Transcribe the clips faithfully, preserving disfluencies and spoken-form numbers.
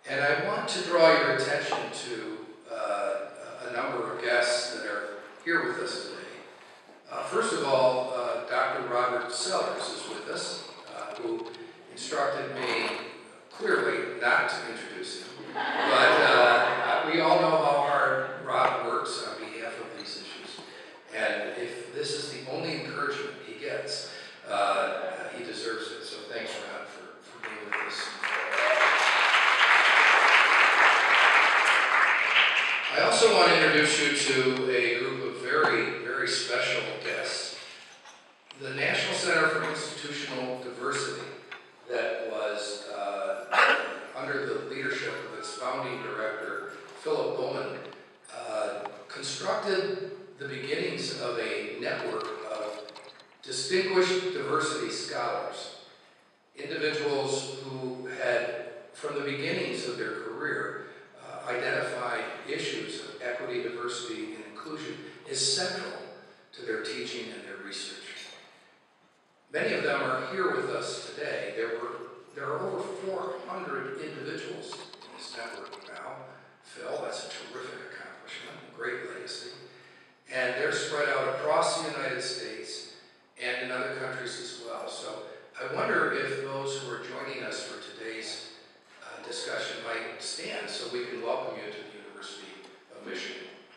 And I want to draw your attention to uh, a number of guests that are here with us today. Uh, first of all, uh, Doctor Robert Sellers is with us, uh, who instructed me clearly not to introduce him. But uh, we all know how hard Rob works on behalf of these issues. And if this is the only encouragement he gets, uh, he deserves it. So thanks, Rob, for, for being with us. I also want to introduce you to a group of very, very special guests. The National Center for Institutional Diversity, that was uh, under the leadership of its founding director, Philip Bowman, uh, constructed the beginnings of a network of distinguished diversity scholars, individuals who had, from the beginnings of their career, uh, identified issues of equity, diversity, and inclusion as central to their teaching and their research. Many of them are here with us today. There were there are over four hundred individuals in this network now. Phil, that's a terrific accomplishment, a great legacy. And they're spread out across the United States and in other countries as well. So I wonder if those who are joining us for today's uh, discussion might stand so we can welcome you to the University of Michigan.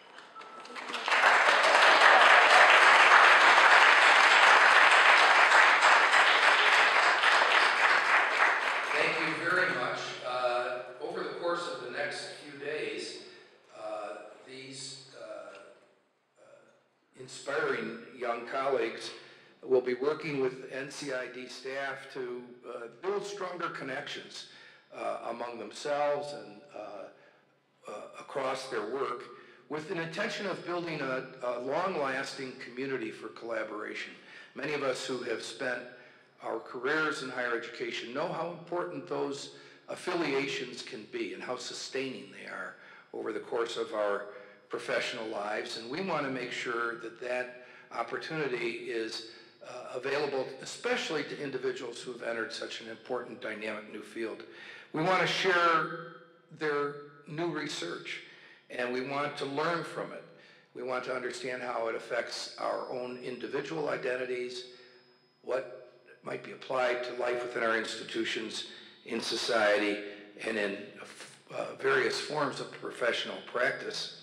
Thank you very much. Uh, over the course of the next few days, uh, these uh, uh, inspiring young colleagues will be working with N C I D staff to uh, build stronger connections uh, among themselves and uh, uh, across their work, with an intention of building a, a long-lasting community for collaboration. Many of us who have spent our careers in higher education know how important those affiliations can be and how sustaining they are over the course of our professional lives. And we want to make sure that that opportunity is uh, available, especially to individuals who have entered such an important, dynamic new field. We want to share their new research, and we want to learn from it. We want to understand how it affects our own individual identities, what might be applied to life within our institutions, in society, and in uh, various forms of professional practice.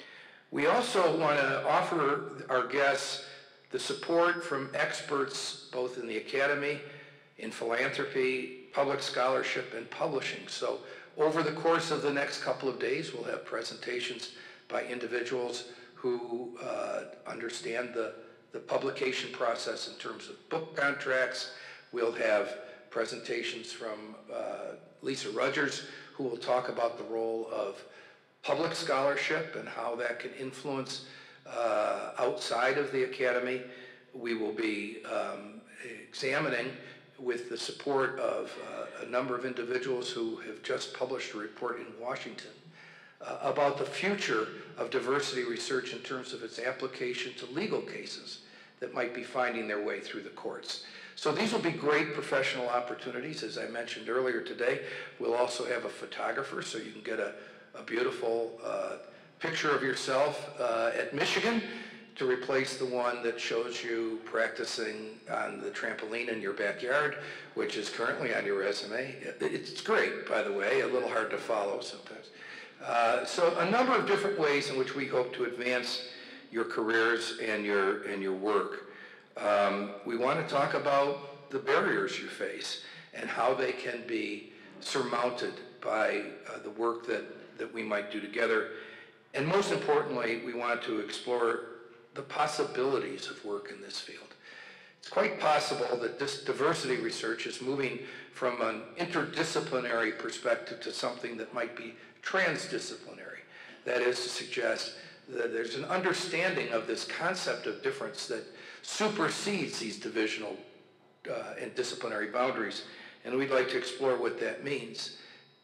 We also want to offer our guests the support from experts both in the academy, in philanthropy, public scholarship, and publishing. So over the course of the next couple of days, we'll have presentations by individuals who uh, understand the, the publication process in terms of book contracts. We'll have presentations from uh, Lisa Rogers, who will talk about the role of public scholarship and how that can influence uh, outside of the academy. We will be um, examining, with the support of uh, a number of individuals who have just published a report in Washington, uh, about the future of diversity research in terms of its application to legal cases that might be finding their way through the courts. So these will be great professional opportunities. As I mentioned earlier today, we'll also have a photographer, so you can get a, a beautiful uh, picture of yourself uh, at Michigan to replace the one that shows you practicing on the trampoline in your backyard, which is currently on your resume. It's great, by the way, a little hard to follow sometimes. Uh, so a number of different ways in which we hope to advance your careers and your, and your work. Um, we want to talk about the barriers you face and how they can be surmounted by uh, the work that, that we might do together. And most importantly, we want to explore the possibilities of work in this field. It's quite possible that this diversity research is moving from an interdisciplinary perspective to something that might be transdisciplinary. That is to suggest that there's an understanding of this concept of difference that supersedes these divisional uh, and disciplinary boundaries, and we'd like to explore what that means.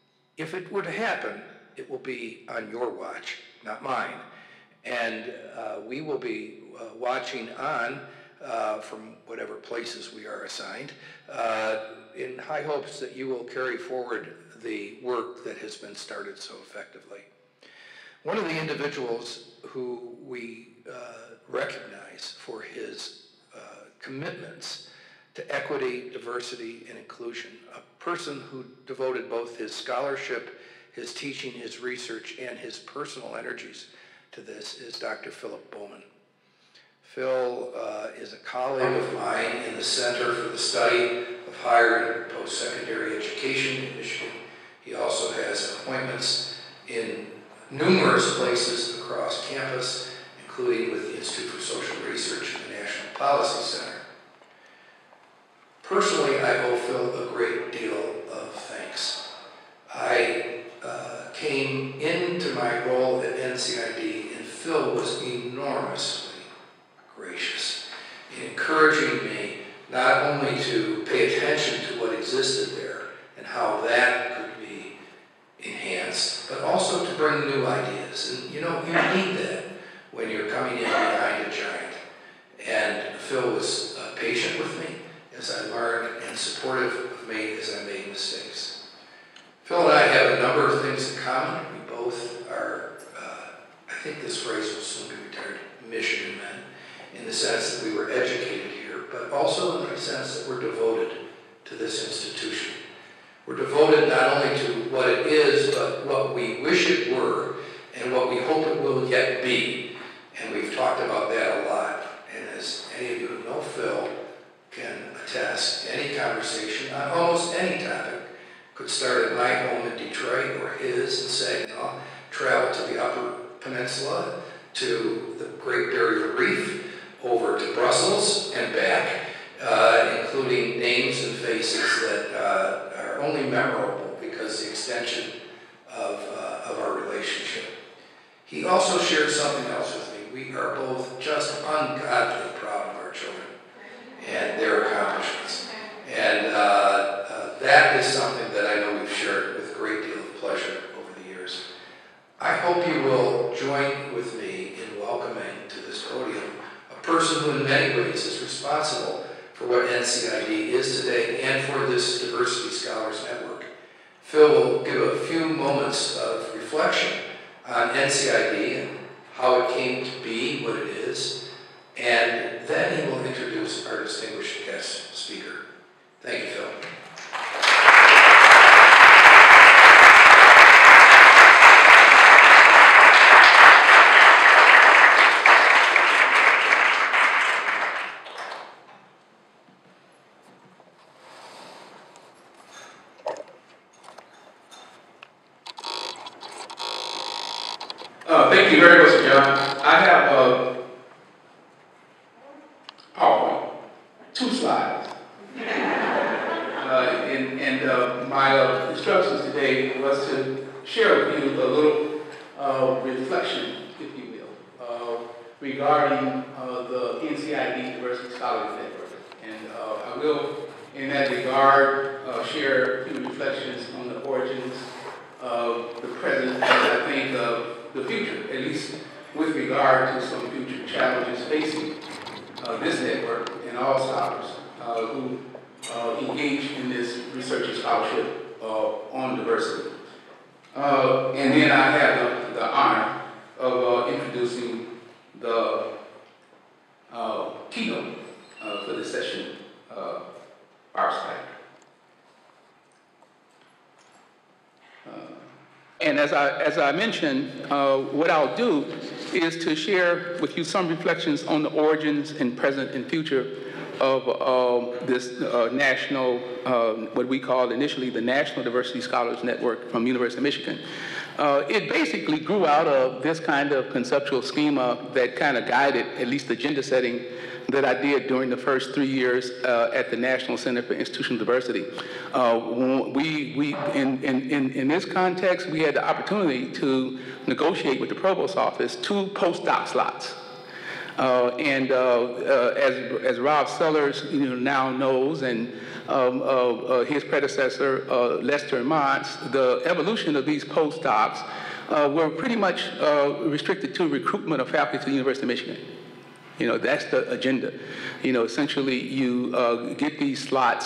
If it were to happen, it will be on your watch, not mine. And uh, we will be uh, watching on uh, from whatever places we are assigned, uh, in high hopes that you will carry forward the work that has been started so effectively. One of the individuals who we uh, recognize for his uh, commitments to equity, diversity, and inclusion, a person who devoted both his scholarship, his teaching, his research, and his personal energies to this, is Doctor Philip Bowman. Phil uh, is a colleague of mine in the Center for the Study of Higher and Post-Secondary Education in Michigan. He also has appointments in numerous places across campus, including with the Institute for Social Research and the National Policy Center. Personally, I owe Phil a great deal of thanks. I uh, came into my role at N C I D, and Phil was enormously gracious in encouraging me not only to pay attention to what existed there and how that could be enhanced, but also to bring new ideas. And you know, you need that when you're coming in behind a giant. And Phil was uh, patient with me as I learned and supportive of me as I made mistakes. Phil and I have a number of things in common. We both are, uh, I think this phrase will soon be retired, Michigan men, in the sense that we were educated here, but also in the sense that we're devoted to this institution. We're devoted not only to what it is, but what we wish it were and what we hope it will yet be. And we've talked about that a lot. And as any of you who know Phil can attest, any conversation on almost any topic could start at my home in Detroit or his and say, you know, travel to the Upper Peninsula, to the Great Barrier Reef, over to Brussels and back, uh, including names and faces that uh, are only memorable because the extension of, uh, of our relationship. He also shared something else with me. We are both just ungodly proud of our children and their accomplishments. And uh, uh, that is something that I know we've shared with a great deal of pleasure over the years. I hope you will join with me in welcoming to this podium a person who in many ways is responsible for what N C I D is today and for this Diversity Scholars Network. Phil will give a few moments of reflection on N C I D and how it came to be what it is, and then he will introduce our distinguished guest speaker. Thank you, Phil. Uh, thank you very much, John. I have uh, PowerPoint, two slides. uh, and and uh, my uh, instructions today was to share with you a little uh, reflection, if you will, uh, regarding uh, the N C I D Diversity Scholars Network. And uh, I will, in that regard, uh, share a few reflections on the origins of the present, and I think of the future, at least with regard to some future challenges facing uh, this network and all scholars uh, who uh, engage in this research and scholarship uh, on diversity. Uh, and then I have the, the honor of uh, introducing the uh, keynote uh, for this session, uh, fireside. And as I, as I mentioned, uh, what I'll do is to share with you some reflections on the origins and present and future of uh, this uh, national, uh, what we called initially the National Diversity Scholars Network from University of Michigan. Uh, it basically grew out of this kind of conceptual schema that kind of guided at least the agenda setting that I did during the first three years uh, at the National Center for Institutional Diversity. Uh, we, we, in, in, in this context, we had the opportunity to negotiate with the Provost Office two postdoc slots. Uh, and uh, uh, as, as Rob Sellers you know, now knows, and um, uh, uh, his predecessor, uh, Lester Montz, the evolution of these postdocs uh, were pretty much uh, restricted to recruitment of faculty to the University of Michigan. You know, that's the agenda. You know, essentially you uh, get these slots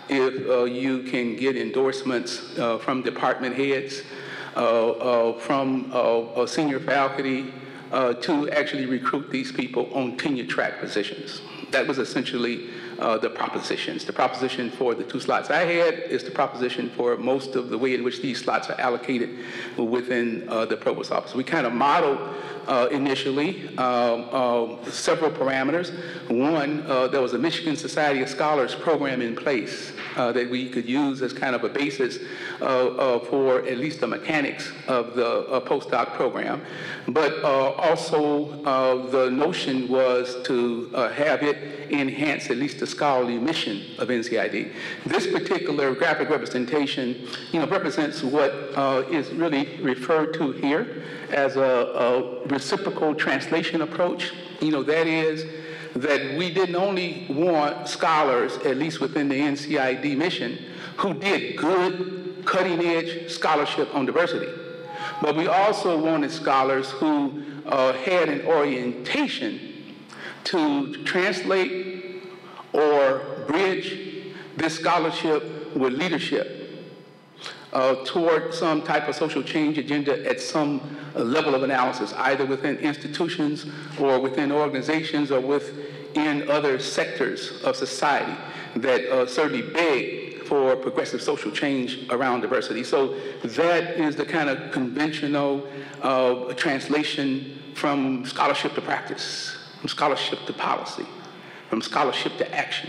if uh, you can get endorsements uh, from department heads, uh, uh, from uh, uh, senior faculty, uh, to actually recruit these people on tenure track positions. That was essentially uh, the propositions. The proposition for the two slots I had is the proposition for most of the way in which these slots are allocated within uh, the provost office. We kind of modeled uh, initially um, uh, several parameters. One, uh, there was a Michigan Society of Scholars program in place uh, that we could use as kind of a basis uh, uh, for at least the mechanics of the uh, postdoc program. But uh, also uh, the notion was to uh, have it enhance at least the scholarly mission of N C I D. This particular graphic representation, you know, represents what uh, is really referred to here as a, a reciprocal translation approach. You know, that is that we didn't only want scholars, at least within the N C I D mission, who did good, cutting-edge scholarship on diversity, but we also wanted scholars who uh, had an orientation to translate or bridge this scholarship with leadership uh, toward some type of social change agenda at some uh, level of analysis, either within institutions or within organizations or within other sectors of society that uh, certainly beg for progressive social change around diversity. So that is the kind of conventional uh, translation from scholarship to practice, from scholarship to policy, from scholarship to action.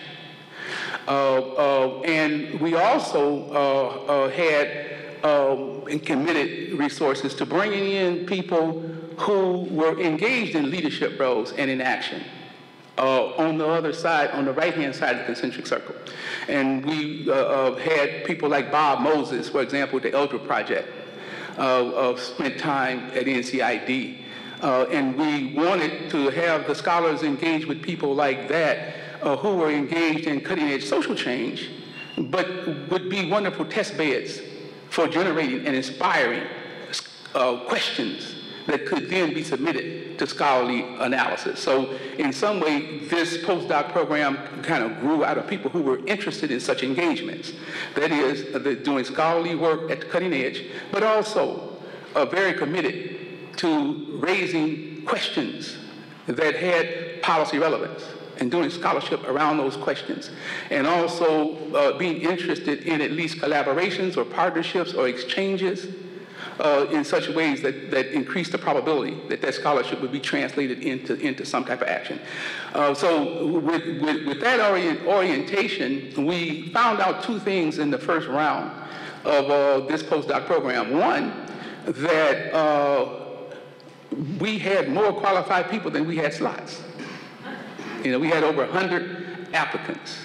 Uh, uh, and we also uh, uh, had uh, and committed resources to bringing in people who were engaged in leadership roles and in action uh, on the other side, on the right-hand side of the concentric circle. And we uh, uh, had people like Bob Moses, for example, the Elder Project, uh, uh, spent time at N C I D. Uh, and we wanted to have the scholars engage with people like that uh, who were engaged in cutting-edge social change, but would be wonderful test beds for generating and inspiring uh, questions that could then be submitted to scholarly analysis. So in some way, this postdoc program kind of grew out of people who were interested in such engagements. That is, uh, doing scholarly work at the cutting edge, but also uh, very committed to raising questions that had policy relevance and doing scholarship around those questions, and also uh, being interested in at least collaborations or partnerships or exchanges uh, in such ways that, that increase the probability that that scholarship would be translated into, into some type of action. Uh, so with, with, with that orient, orientation, we found out two things in the first round of uh, this postdoc program. One, that uh, we had more qualified people than we had slots. You know, we had over one hundred applicants.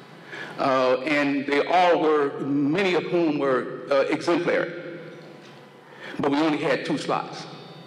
Uh, and they all were, many of whom were uh, exemplary. But we only had two slots.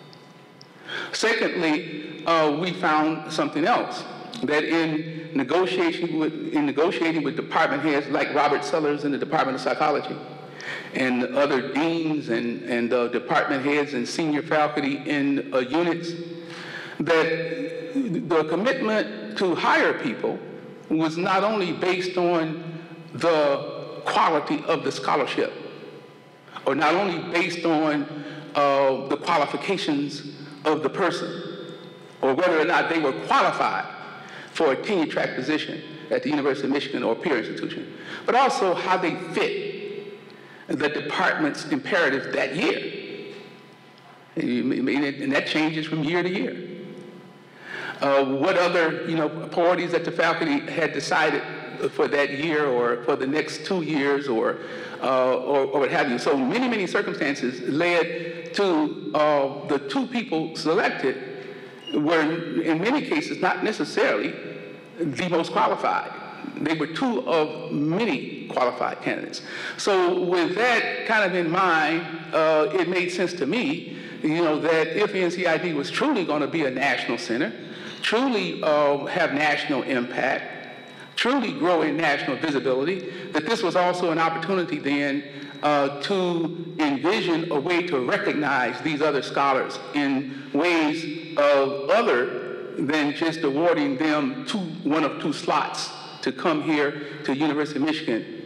Secondly, uh, we found something else, that in negotiation with, in negotiating with department heads like Robert Sellers in the Department of Psychology, and other deans and, and uh, department heads and senior faculty in uh, units, that the commitment to hire people was not only based on the quality of the scholarship, or not only based on uh, the qualifications of the person, or whether or not they were qualified for a tenure track position at the University of Michigan or a peer institution, but also how they fit the department's imperatives that year. And that changes from year to year. Uh, what other, you know, priorities that the faculty had decided for that year or for the next two years or, uh, or, or what have you. So many, many circumstances led to uh, the two people selected were in many cases not necessarily the most qualified. They were two of many qualified candidates. So with that kind of in mind, uh, it made sense to me, you know, that if N C I D was truly going to be a national center, truly uh, have national impact, truly grow in national visibility, that this was also an opportunity then uh, to envision a way to recognize these other scholars in ways of other than just awarding them two, one of two slots to come here to University of Michigan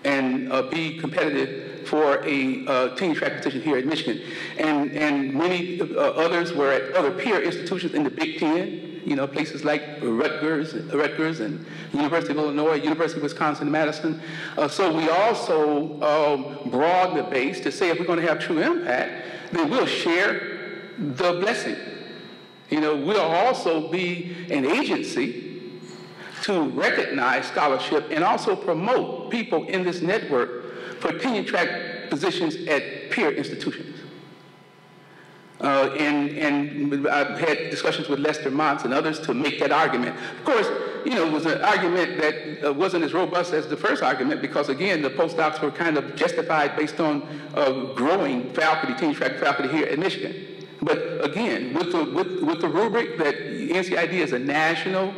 and uh, be competitive for a uh, tenure track position here at Michigan. And, and many uh, others were at other peer institutions in the Big Ten, you know, places like Rutgers, Rutgers and University of Illinois, University of Wisconsin-Madison. Uh, so we also um, broaden the base to say if we're going to have true impact, then we'll share the blessing. You know, we'll also be an agency to recognize scholarship and also promote people in this network for tenure track positions at peer institutions. Uh, and, and I've had discussions with Lester Montz and others to make that argument. Of course, you know, it was an argument that uh, wasn't as robust as the first argument because, again, the postdocs were kind of justified based on uh, growing faculty, tenure track faculty here at Michigan. But again, with the, with, with the rubric that N C I D is a national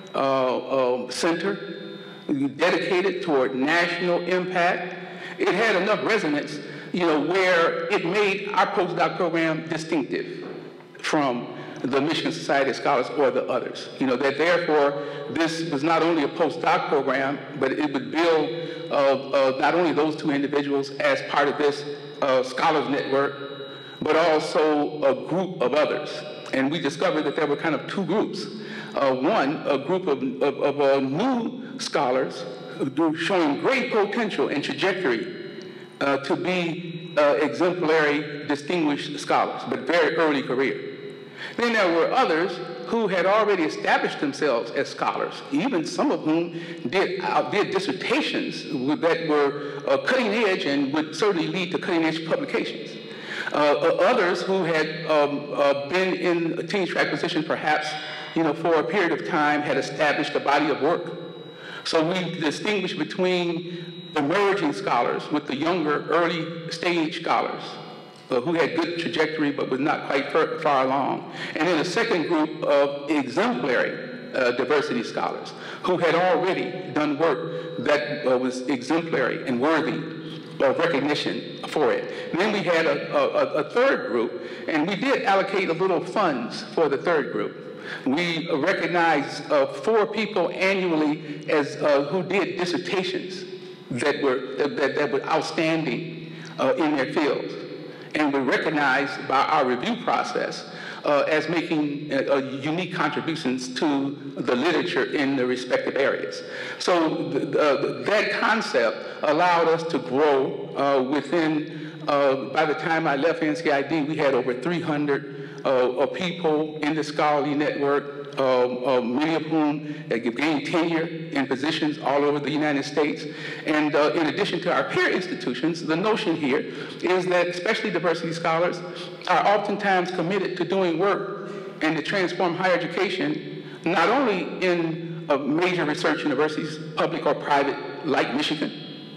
uh, uh, center dedicated toward national impact, it had enough resonance, you know, where it made our postdoc program distinctive from the Michigan Society of Scholars or the others. You know, that therefore this was not only a postdoc program, but it would build uh, uh, not only those two individuals as part of this uh, scholars network, but also a group of others. And we discovered that there were kind of two groups. Uh, one, a group of, of, of uh, new scholars showing great potential and trajectory uh, to be uh, exemplary, distinguished scholars, but very early career. Then there were others who had already established themselves as scholars, even some of whom did, uh, did dissertations that were uh, cutting edge and would certainly lead to cutting edge publications. Uh, others who had um, uh, been in a tenure track position perhaps, you know, for a period of time had established a body of work. So we distinguish between emerging scholars with the younger, early stage scholars uh, who had good trajectory but was not quite far, far along. And then a second group of exemplary uh, diversity scholars who had already done work that uh, was exemplary and worthy of recognition for it. And then we had a, a, a third group, and we did allocate a little funds for the third group. We recognized uh, four people annually as uh, who did dissertations that were that, that were outstanding uh, in their fields, and were recognized by our review process uh, as making uh, unique contributions to the literature in the respective areas. So th uh, that concept allowed us to grow uh, within, uh, by the time I left N C I D, we had over three hundred uh, people in the scholarly network, Uh, uh, many of whom uh, gained tenure in positions all over the United States. And uh, in addition to our peer institutions, the notion here is that especially diversity scholars are oftentimes committed to doing work and to transform higher education, not only in uh, major research universities, public or private, like Michigan,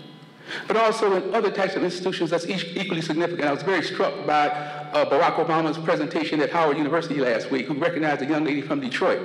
but also in other types of institutions that's equally significant. I was very struck by uh, Barack Obama's presentation at Howard University last week, who recognized a young lady from Detroit,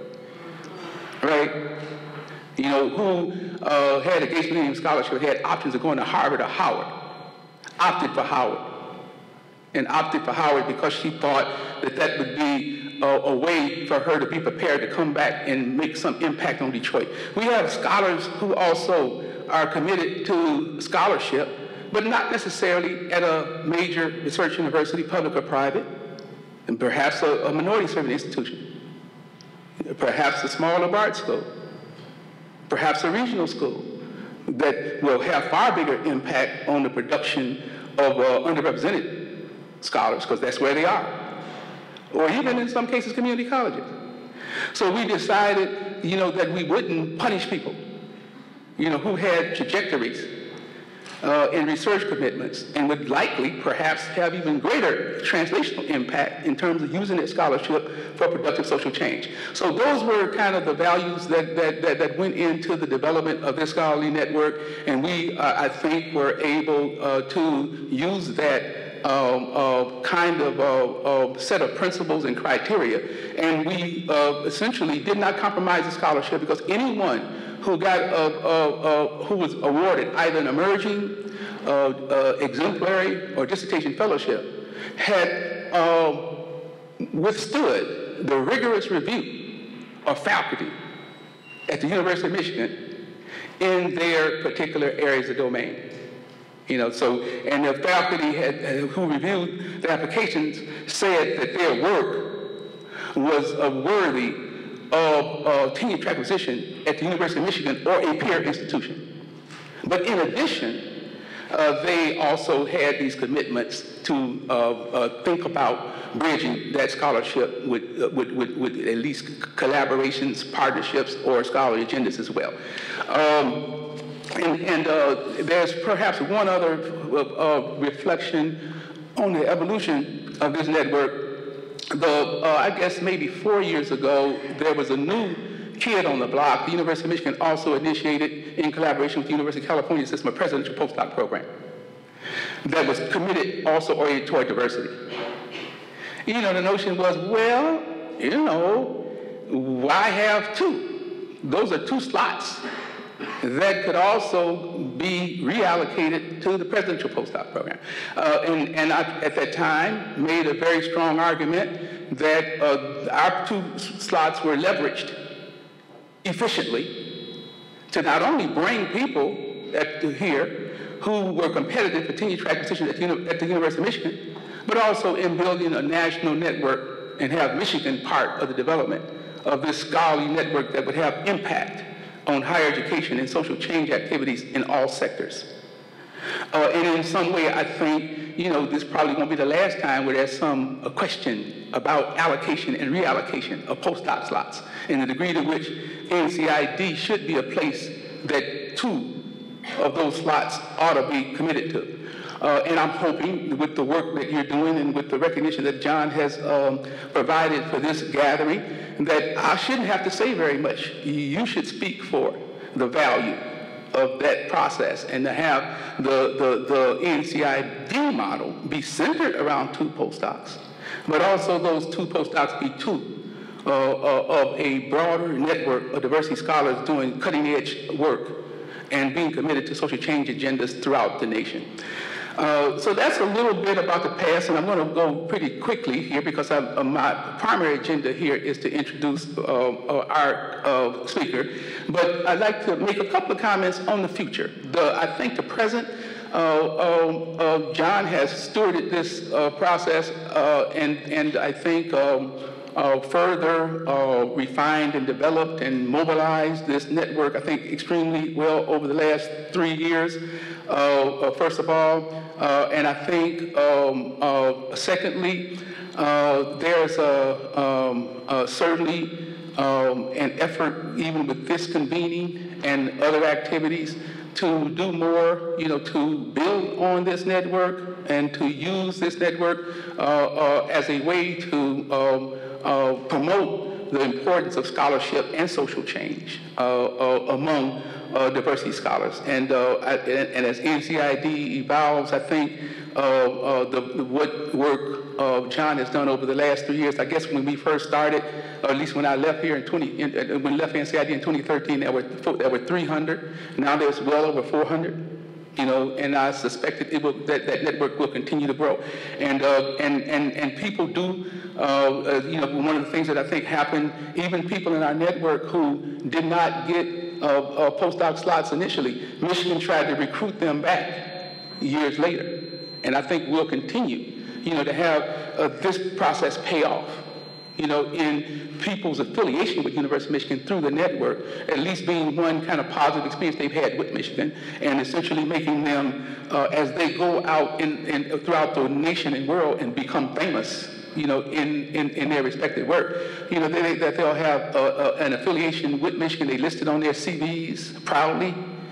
right? You know, who uh, had a Gates Millennium Scholarship, had options of going to Harvard or Howard, opted for Howard, and opted for Howard because she thought that that would be a, a way for her to be prepared to come back and make some impact on Detroit. We have scholars who also are committed to scholarship, but not necessarily at a major research university, public or private, and perhaps a, a minority-serving institution, perhaps a small liberal arts school, perhaps a regional school that will have far bigger impact on the production of uh, underrepresented scholars, because that's where they are, or even in some cases community colleges. So we decided, you know, that we wouldn't punish people, you know, who had trajectories uh, and research commitments and would likely perhaps have even greater translational impact in terms of using that scholarship for productive social change. So those were kind of the values that, that, that, that went into the development of this scholarly network, and we, uh, I think, were able uh, to use that Um, uh, kind of uh, uh, set of principles and criteria, and we uh, essentially did not compromise the scholarship because anyone who got uh, uh, uh, who was awarded either an emerging, uh, uh, exemplary, or dissertation fellowship had uh, withstood the rigorous review of faculty at the University of Michigan in their particular areas of domain. You know, so, and the faculty had, uh, who reviewed the applications said that their work was uh, worthy of uh, tenure track position at the University of Michigan or a peer institution. But in addition, uh, they also had these commitments to uh, uh, think about bridging that scholarship with, uh, with, with, with at least collaborations, partnerships, or scholarly agendas as well. Um, And, and uh, there's perhaps one other uh, uh, reflection on the evolution of this network. The, uh, I guess maybe four years ago, there was a new kid on the block. The University of Michigan also initiated, in collaboration with the University of California system, a presidential postdoc program that was committed, also oriented toward diversity. You know, the notion was, well, you know, why have two? Those are two slots that could also be reallocated to the presidential postdoc program. Uh, and and I, at that time, made a very strong argument that uh, our two slots were leveraged efficiently to not only bring people at, to here who were competitive for tenure track positions at the, at the University of Michigan, but also in building a national network and have Michigan part of the development of this scholarly network that would have impact on higher education and social change activities in all sectors. Uh, and in some way, I think, you know, this probably won't be the last time where there's some a question about allocation and reallocation of postdoc slots, and the degree to which N C I D should be a place that two of those slots ought to be committed to. Uh, and I'm hoping with the work that you're doing and with the recognition that John has um, provided for this gathering, that I shouldn't have to say very much. You should speak for the value of that process and to have the, the, the N C I D model be centered around two postdocs, but also those two postdocs be two uh, uh, of a broader network of diversity scholars doing cutting edge work and being committed to social change agendas throughout the nation. Uh, so that's a little bit about the past, and I'm going to go pretty quickly here because I'm, uh, my primary agenda here is to introduce uh, uh, our uh, speaker. But I'd like to make a couple of comments on the future. The, I think the present, uh, uh, uh, John has stewarded this uh, process, uh, and, and I think um, uh, further uh, refined and developed and mobilized this network, I think, extremely well over the last three years. Uh, uh, first of all, uh, and I think, um, uh, secondly, uh, there's a, um, uh, certainly um, an effort, even with this convening and other activities, to do more, you know, to build on this network and to use this network uh, uh, as a way to um, uh, promote the importance of scholarship and social change uh, uh, among Uh, diversity scholars. And, uh, I, and, and as N C I D evolves, I think uh, uh, the, the what work uh, John has done over the last three years, I guess when we first started, or at least when I left here in twenty, in, uh, when I left N C I D in twenty thirteen, there were, there were three hundred. Now there's well over four hundred. You know, and I suspect that, it will, that that network will continue to grow. And, uh, and, and, and people do, uh, uh, you know, one of the things that I think happened, even people in our network who did not get Uh, uh, postdoc slots initially, Michigan tried to recruit them back years later. And I think we'll continue, you know, to have uh, this process pay off, you know, in people's affiliation with University of Michigan through the network, at least being one kind of positive experience they've had with Michigan, and essentially making them, uh, as they go out in, in, throughout the nation and world and become famous, you know, in, in, in their respective work, you know, they, that they'll have uh, uh, an affiliation with Michigan. They listed on their C Vs proudly.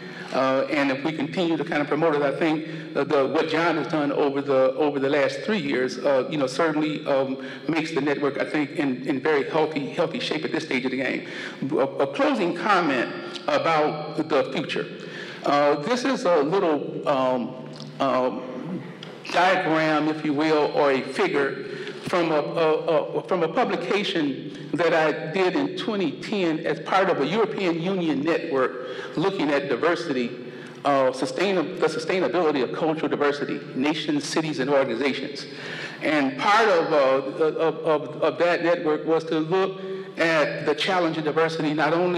Uh, and if we continue to kind of promote it, I think uh, the, what John has done over the over the last three years, uh, you know, certainly um, makes the network, I think, in, in very healthy healthy shape at this stage of the game. A, a closing comment about the future. Uh, this is a little um, um, diagram, if you will, or a figure from a, a, a, from a publication that I did in twenty ten as part of a European Union network looking at diversity, uh, sustain, the sustainability of cultural diversity, nations, cities, and organizations. And part of, uh, of, of, of that network was to look at the challenge of diversity not only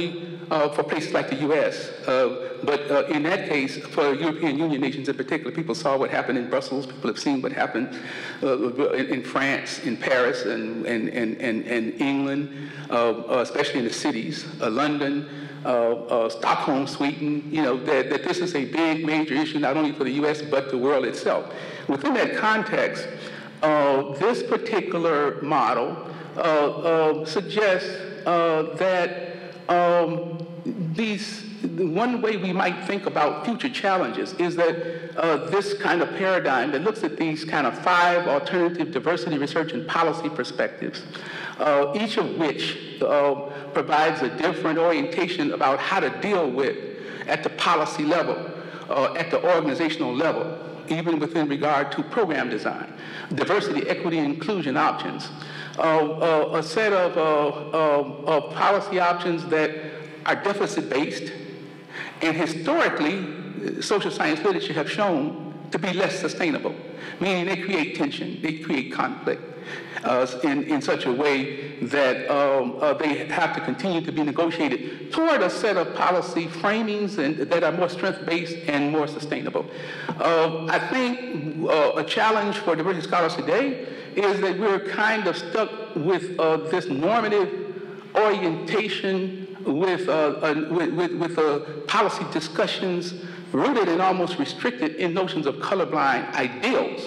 uh, for places like the U S, uh, but uh, in that case, for European Union nations in particular, people saw what happened in Brussels, people have seen what happened uh, in, in France, in Paris, and, and, and, and, and England, uh, especially in the cities, uh, London, Uh, uh, Stockholm, Sweden, you know, that, that this is a big, major issue, not only for the U S, but the world itself. Within that context, uh, this particular model uh, uh, suggests uh, that um, these, one way we might think about future challenges is that uh, this kind of paradigm that looks at these kind of five alternative diversity research and policy perspectives, uh, each of which uh, provides a different orientation about how to deal with at the policy level, uh, at the organizational level, even within regard to program design, diversity, equity, and inclusion options, uh, uh, a set of, uh, uh, of policy options that are deficit-based, and historically, social science literature have shown to be less sustainable, meaning they create tension, they create conflict uh, in, in such a way that um, uh, they have to continue to be negotiated toward a set of policy framings and, that are more strength-based and more sustainable. Uh, I think uh, a challenge for diversity scholars today is that we're kind of stuck with uh, this normative orientation with, uh, uh, with, with, with uh, policy discussions rooted and almost restricted in notions of colorblind ideals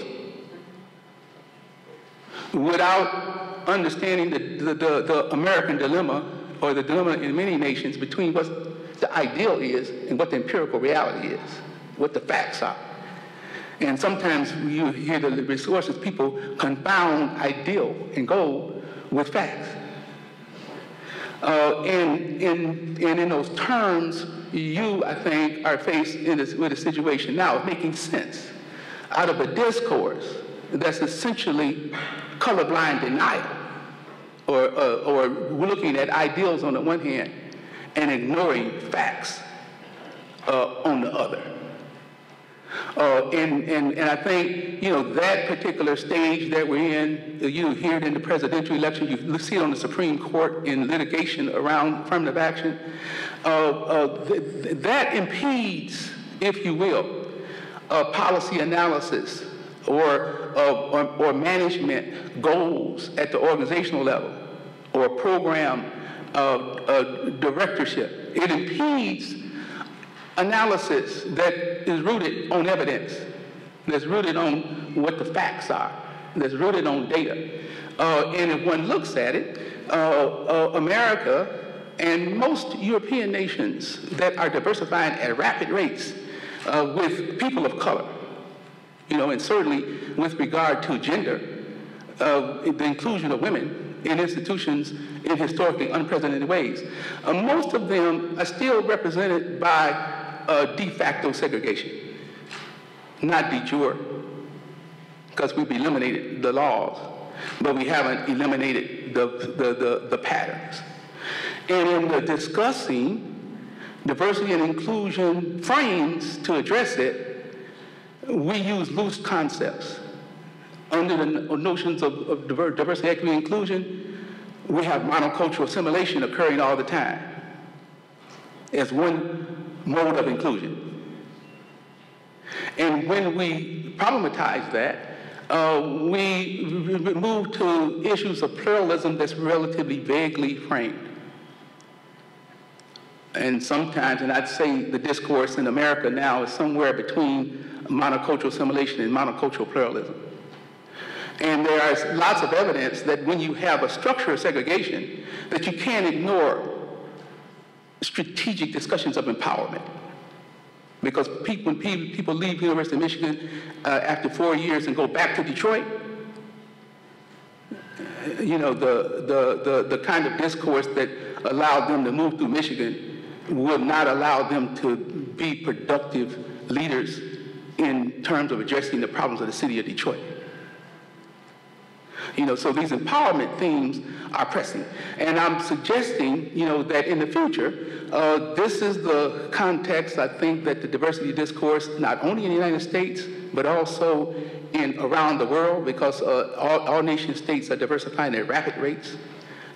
without understanding the, the, the, the American dilemma, or the dilemma in many nations between what the ideal is and what the empirical reality is, what the facts are. And sometimes you hear the resources, people confound ideal and goal with facts. Uh, and, and, and in those terms, you, I think, are faced in this, with a situation now of making sense out of a discourse that's essentially colorblind denial, or, uh, or looking at ideals on the one hand and ignoring facts uh, on the other. Uh, and, and, and I think, you know, that particular stage that we're in, you hear it in the presidential election, you see it on the Supreme Court in litigation around affirmative action, uh, uh, th that impedes, if you will, uh, policy analysis or, uh, or, or management goals at the organizational level or program uh, uh, directorship. It impedes analysis that is rooted on evidence, that's rooted on what the facts are, that's rooted on data. Uh, and if one looks at it, uh, uh, America and most European nations that are diversifying at rapid rates uh, with people of color, you know, and certainly with regard to gender, uh, the inclusion of women in institutions in historically unprecedented ways. Uh, most of them are still represented by uh, de facto segregation, not de jure, because we've eliminated the laws, but we haven't eliminated the, the, the, the patterns. And in the discussing diversity and inclusion frames to address it, we use loose concepts. Under the notions of, of diversity, equity, and inclusion, we have monocultural assimilation occurring all the time as one mode of inclusion. And when we problematize that, uh, we move to issues of pluralism that's relatively vaguely framed. And sometimes, and I'd say the discourse in America now is somewhere between monocultural assimilation and monocultural pluralism. And there is lots of evidence that when you have a structure of segregation, that you can't ignore strategic discussions of empowerment. Because people, when people leave University of Michigan uh, after four years and go back to Detroit, you know, the, the, the, the kind of discourse that allowed them to move through Michigan will not allow them to be productive leaders in terms of addressing the problems of the city of Detroit. You know, so these empowerment themes are pressing. And I'm suggesting, you know, that in the future, uh, this is the context, I think, that the diversity discourse, not only in the United States, but also in around the world, because uh, all, all nation states are diversifying at rapid rates,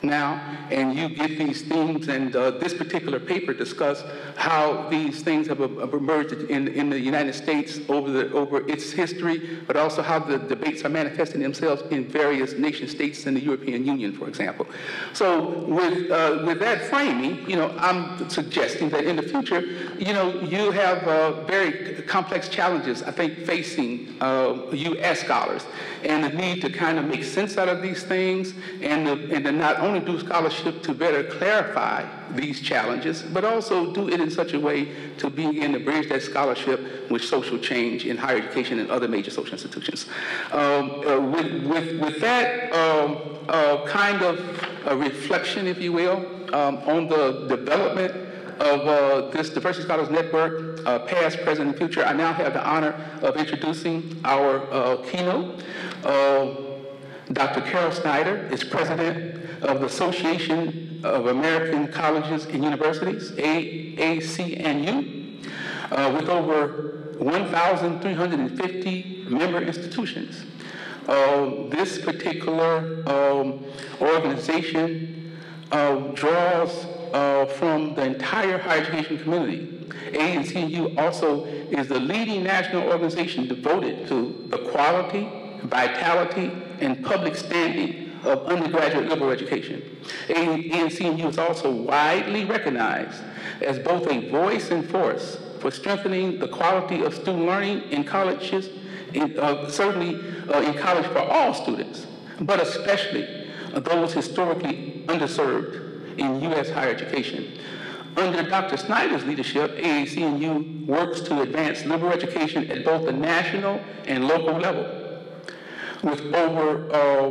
now, and you get these themes, and uh, this particular paper discussed how these things have, have emerged in, in the United States over, the, over its history, but also how the debates are manifesting themselves in various nation states in the European Union, for example. So with, uh, with that framing, you know, I'm suggesting that in the future, you know, you have uh, very complex challenges, I think, facing uh, U S scholars, and the need to kind of make sense out of these things, and, the, and to not only do scholarship to better clarify these challenges, but also do it in such a way to begin to bridge that scholarship with social change in higher education and other major social institutions. Um, uh, with, with, with that um, uh, kind of a reflection, if you will, um, on the development of uh, this Diversity Scholars Network, uh, past, present, and future, I now have the honor of introducing our uh, keynote. Uh, Doctor Carol Schneider is president of the Association of American Colleges and Universities, A C N U, uh, with over one thousand three hundred fifty member institutions. Uh, this particular um, organization uh, draws uh, from the entire higher education community. A C N U also is the leading national organization devoted to the quality, vitality, and public standing of undergraduate liberal education. A C N U is also widely recognized as both a voice and force for strengthening the quality of student learning in colleges, in, uh, certainly uh, in college for all students, but especially uh, those historically underserved in U S higher education. Under Doctor Schneider's leadership, A C N U works to advance liberal education at both the national and local level. With over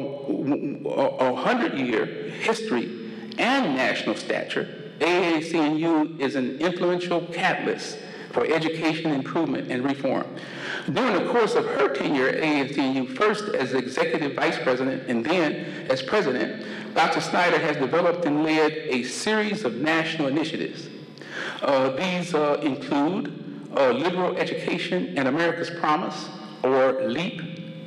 uh, a hundred-year history and national stature, A C N U is an influential catalyst for education improvement and reform. During the course of her tenure at A C N U, first as executive vice president and then as president, Doctor Schneider has developed and led a series of national initiatives. Uh, these uh, include uh, Liberal Education and America's Promise, or LEAP,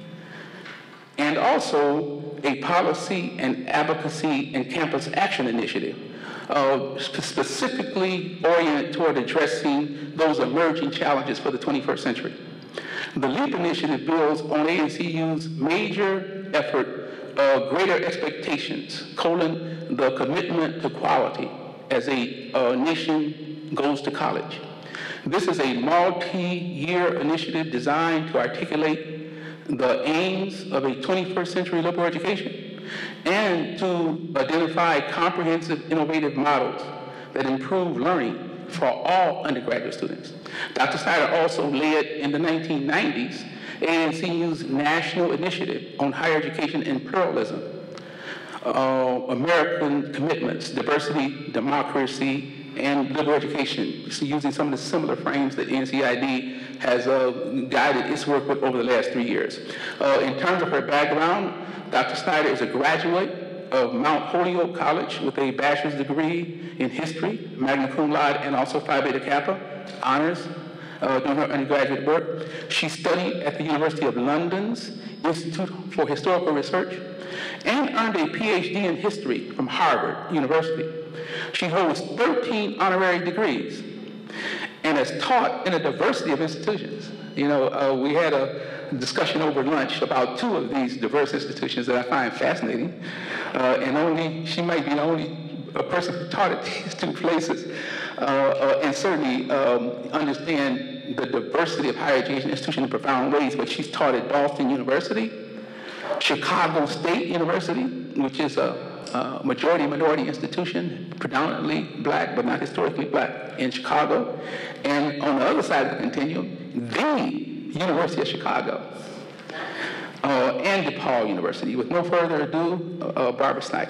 and also a policy and advocacy and campus action initiative, uh, specifically oriented toward addressing those emerging challenges for the twenty-first century. The LEAP initiative builds on A C U's major effort, uh, Greater Expectations, colon, the commitment to quality as a uh, nation goes to college. This is a multi-year initiative designed to articulate the aims of a twenty-first century liberal education and to identify comprehensive, innovative models that improve learning for all undergraduate students. Doctor Schneider also led in the nineteen nineties A C U's national initiative on higher education and pluralism, uh, American commitments, diversity, democracy, and liberal education, so using some of the similar frames that N C I D has uh, guided its work with over the last three years. Uh, in terms of her background, Doctor Schneider is a graduate of Mount Holyoke College with a bachelor's degree in history, magna cum laude, and also Phi Beta Kappa honors uh, during her undergraduate work. She studied at the University of London's Institute for Historical Research and earned a P H D in history from Harvard University. She holds thirteen honorary degrees and has taught in a diversity of institutions. You know, uh, we had a discussion over lunch about two of these diverse institutions that I find fascinating, uh, and only she might be the only a person who taught at these two places, uh, uh, and certainly um, understand the diversity of higher education institutions in profound ways. But she's taught at Boston University, Chicago State University, which is a Uh, majority minority institution, predominantly black but not historically black, in Chicago, and on the other side of the continuum, the University of Chicago, uh, and DePaul University. With no further ado, uh, uh, Barbara Snyder.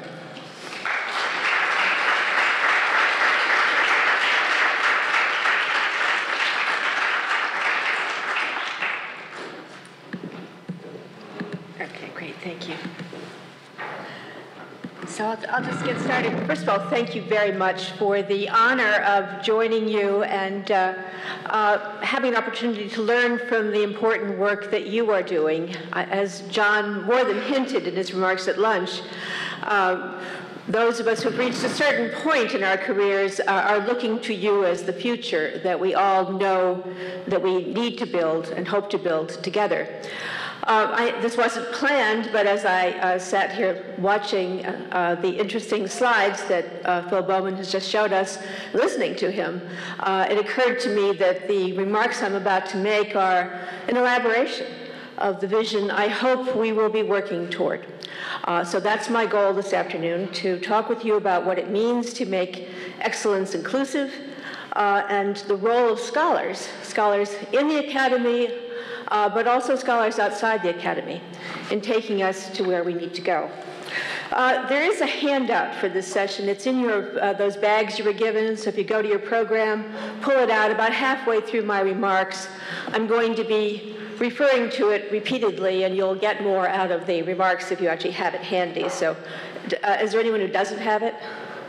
Okay, great, thank you. So I'll, I'll just get started. First of all, thank you very much for the honor of joining you and uh, uh, having an opportunity to learn from the important work that you are doing. Uh, as John more than hinted in his remarks at lunch, uh, those of us who have reached a certain point in our careers uh, are looking to you as the future that we all know that we need to build and hope to build together. Uh, I, this wasn't planned, but as I uh, sat here watching uh, uh, the interesting slides that uh, Phil Bowman has just showed us, listening to him, uh, it occurred to me that the remarks I'm about to make are an elaboration of the vision I hope we will be working toward. Uh, so that's my goal this afternoon, to talk with you about what it means to make excellence inclusive uh, and the role of scholars, scholars in the academy, Uh, but also scholars outside the academy in taking us to where we need to go. Uh, there is a handout for this session. It's in your uh, those bags you were given, so if you go to your program, pull it out. About halfway through my remarks, I'm going to be referring to it repeatedly, and you'll get more out of the remarks if you actually have it handy. So uh, is there anyone who doesn't have it?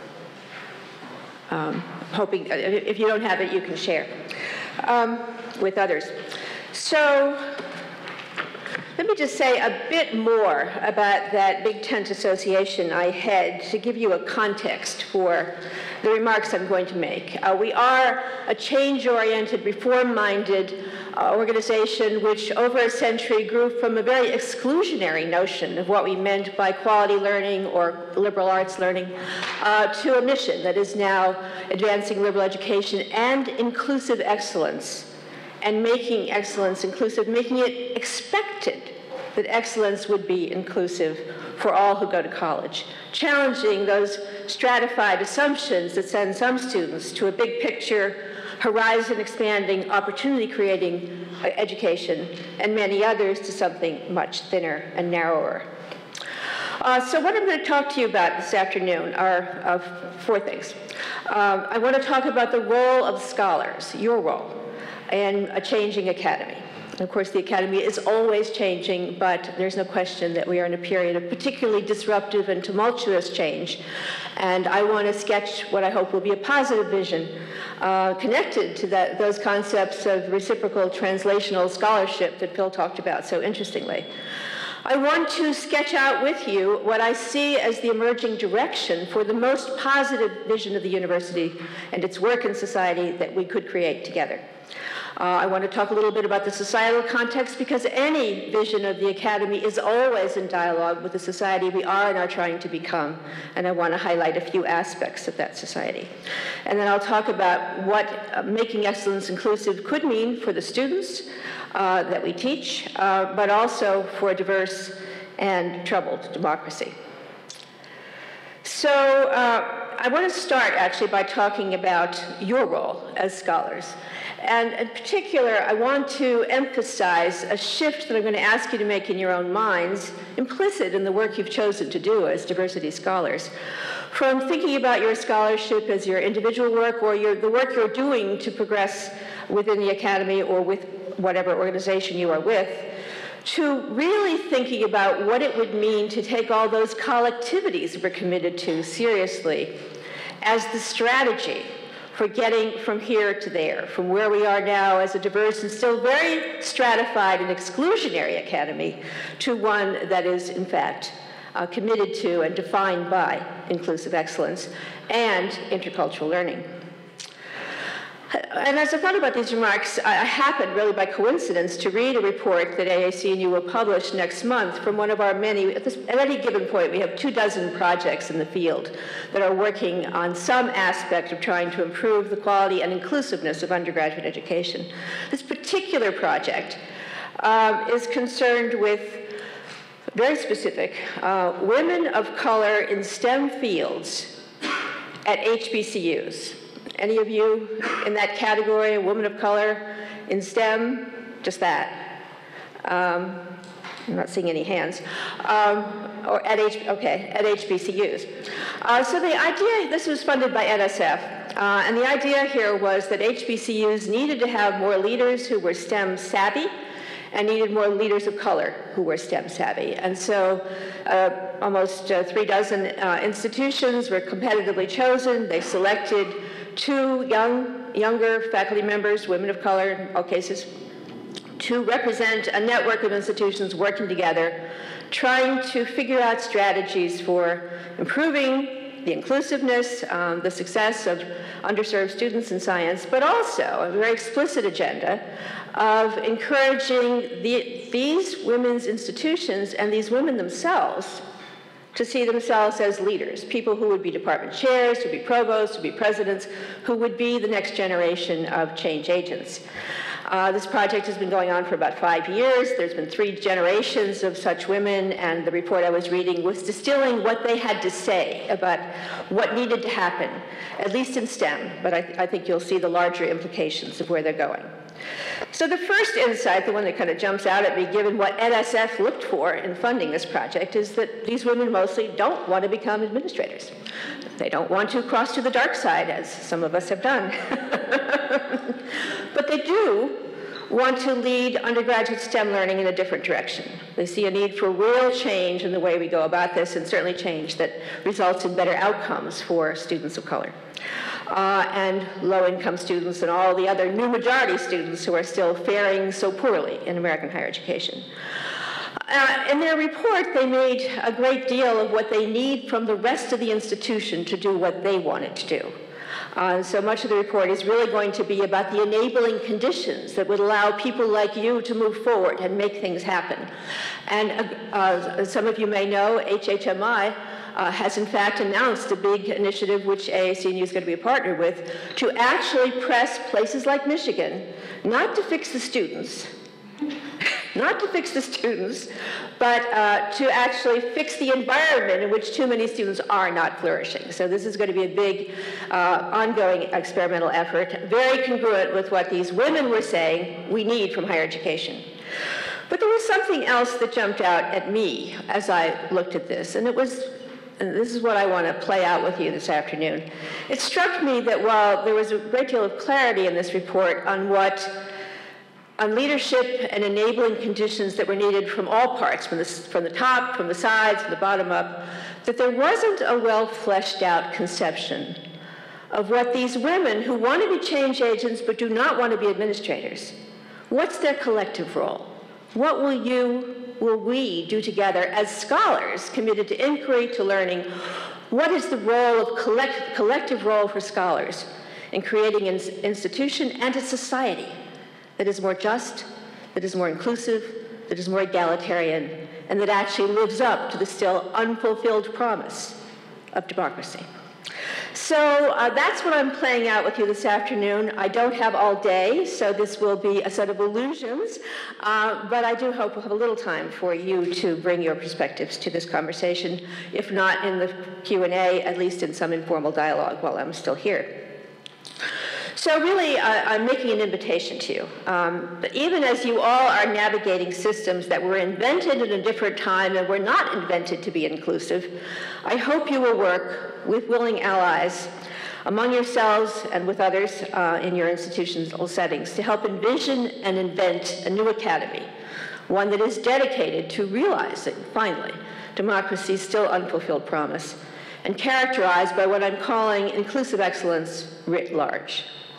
Um, hoping, uh, if you don't have it, you can share um, with others. So let me just say a bit more about that big tent association I had to give you a context for the remarks I'm going to make. Uh, we are a change-oriented, reform-minded uh, organization which over a century grew from a very exclusionary notion of what we meant by quality learning or liberal arts learning uh, to a mission that is now advancing liberal education and inclusive excellence, and making excellence inclusive, making it expected that excellence would be inclusive for all who go to college, challenging those stratified assumptions that send some students to a big picture, horizon expanding, opportunity creating education, and many others to something much thinner and narrower. Uh, so what I'm going to talk to you about this afternoon are uh, four things. Um, I want to talk about the role of scholars, your role, in a changing academy. Of course, the academy is always changing, but there's no question that we are in a period of particularly disruptive and tumultuous change. And I want to sketch what I hope will be a positive vision uh, connected to that, those concepts of reciprocal translational scholarship that Phil talked about so interestingly. I want to sketch out with you what I see as the emerging direction for the most positive vision of the university and its work in society that we could create together. Uh, I want to talk a little bit about the societal context, because any vision of the academy is always in dialogue with the society we are and are trying to become, and I want to highlight a few aspects of that society. And then I'll talk about what uh, making excellence inclusive could mean for the students uh, that we teach, uh, but also for a diverse and troubled democracy. So uh, I want to start actually by talking about your role as scholars. And in particular, I want to emphasize a shift that I'm going to ask you to make in your own minds, implicit in the work you've chosen to do as diversity scholars, from thinking about your scholarship as your individual work or your, the work you're doing to progress within the academy or with whatever organization you are with, to really thinking about what it would mean to take all those collectivities we're committed to seriously as the strategy for getting from here to there, from where we are now as a diverse and still very stratified and exclusionary academy to one that is, in fact, uh, committed to and defined by inclusive excellence and intercultural learning. And as I thought about these remarks, I happened really by coincidence to read a report that A A C N U will publish next month from one of our many, at, this, at any given point, we have two dozen projects in the field that are working on some aspect of trying to improve the quality and inclusiveness of undergraduate education. This particular project uh, is concerned with, very specific, uh, women of color in STEM fields at H B C Us. Any of you in that category, a woman of color in STEM? Just that. Um, I'm not seeing any hands. Um, or at H, okay, at H B C Us. Uh, so the idea, this was funded by N S F, uh, and the idea here was that H B C Us needed to have more leaders who were STEM savvy and needed more leaders of color who were STEM savvy. And so uh, almost uh, three dozen uh, institutions were competitively chosen. They selected two young, younger faculty members, women of color in all cases, to represent a network of institutions working together, trying to figure out strategies for improving the inclusiveness, um, the success of underserved students in science, but also a very explicit agenda of encouraging the, these women's institutions and these women themselves to see themselves as leaders, people who would be department chairs, who would be provosts, who would be presidents, who would be the next generation of change agents. Uh, this project has been going on for about five years. There's been three generations of such women, and the report I was reading was distilling what they had to say about what needed to happen, at least in STEM, but I, th I think you'll see the larger implications of where they're going. So the first insight, the one that kind of jumps out at me, given what N S F looked for in funding this project, is that these women mostly don't want to become administrators. They don't want to cross to the dark side, as some of us have done. But they do want to lead undergraduate STEM learning in a different direction. They see a need for real change in the way we go about this, and certainly change that results in better outcomes for students of color. Uh, and low-income students and all the other new majority students who are still faring so poorly in American higher education. Uh, in their report, they made a great deal of what they need from the rest of the institution to do what they want it to do. Uh, so much of the report is really going to be about the enabling conditions that would allow people like you to move forward and make things happen. And uh, uh, some of you may know, H H M I Uh, has in fact announced a big initiative which A A C N U is going to be a partner with to actually press places like Michigan not to fix the students, not to fix the students, but uh, to actually fix the environment in which too many students are not flourishing. So this is going to be a big uh, ongoing experimental effort, very congruent with what these women were saying we need from higher education. But there was something else that jumped out at me as I looked at this, and it was and this is what I want to play out with you this afternoon. It struck me that while there was a great deal of clarity in this report on what, on leadership and enabling conditions that were needed from all parts, from the, from the top, from the sides, from the bottom up, that there wasn't a well fleshed out conception of what these women who want to be change agents but do not want to be administrators, what's their collective role? What will you will we do together as scholars committed to inquiry, to learning? What is the role of collect, collective role for scholars in creating an institution and a society that is more just, that is more inclusive, that is more egalitarian, and that actually lives up to the still unfulfilled promise of democracy? So uh, that's what I'm playing out with you this afternoon. I don't have all day, so this will be a set of illusions, uh, but I do hope we'll have a little time for you to bring your perspectives to this conversation, if not in the Q and A, at least in some informal dialogue while I'm still here. So really, uh, I'm making an invitation to you. Um, but even as you all are navigating systems that were invented at a different time and were not invented to be inclusive, I hope you will work with willing allies among yourselves and with others uh, in your institutional settings to help envision and invent a new academy, one that is dedicated to realizing, finally, democracy's still unfulfilled promise, and characterized by what I'm calling inclusive excellence writ large.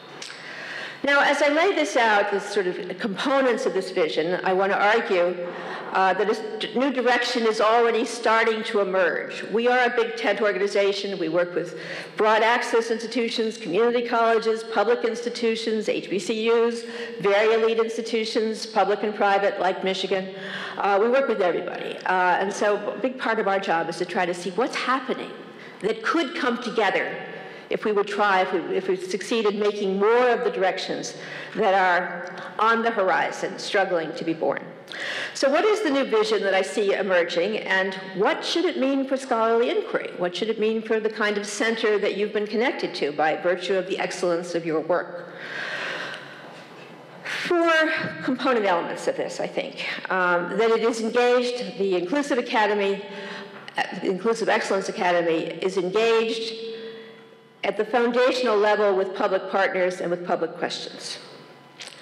Now, as I lay this out, the sort of components of this vision, I want to argue uh, that a new direction is already starting to emerge. We are a big tent organization. We work with broad access institutions, community colleges, public institutions, H B C Us, very elite institutions, public and private, like Michigan. Uh, we work with everybody. Uh, and so a big part of our job is to try to see what's happening that could come together if we would try, if we, if we succeed in making more of the directions that are on the horizon, struggling to be born. So what is the new vision that I see emerging, and what should it mean for scholarly inquiry? What should it mean for the kind of center that you've been connected to by virtue of the excellence of your work? Four component elements of this, I think. Um, that it is engaged, the Inclusive Academy, the Inclusive Excellence Academy is engaged at the foundational level with public partners and with public questions.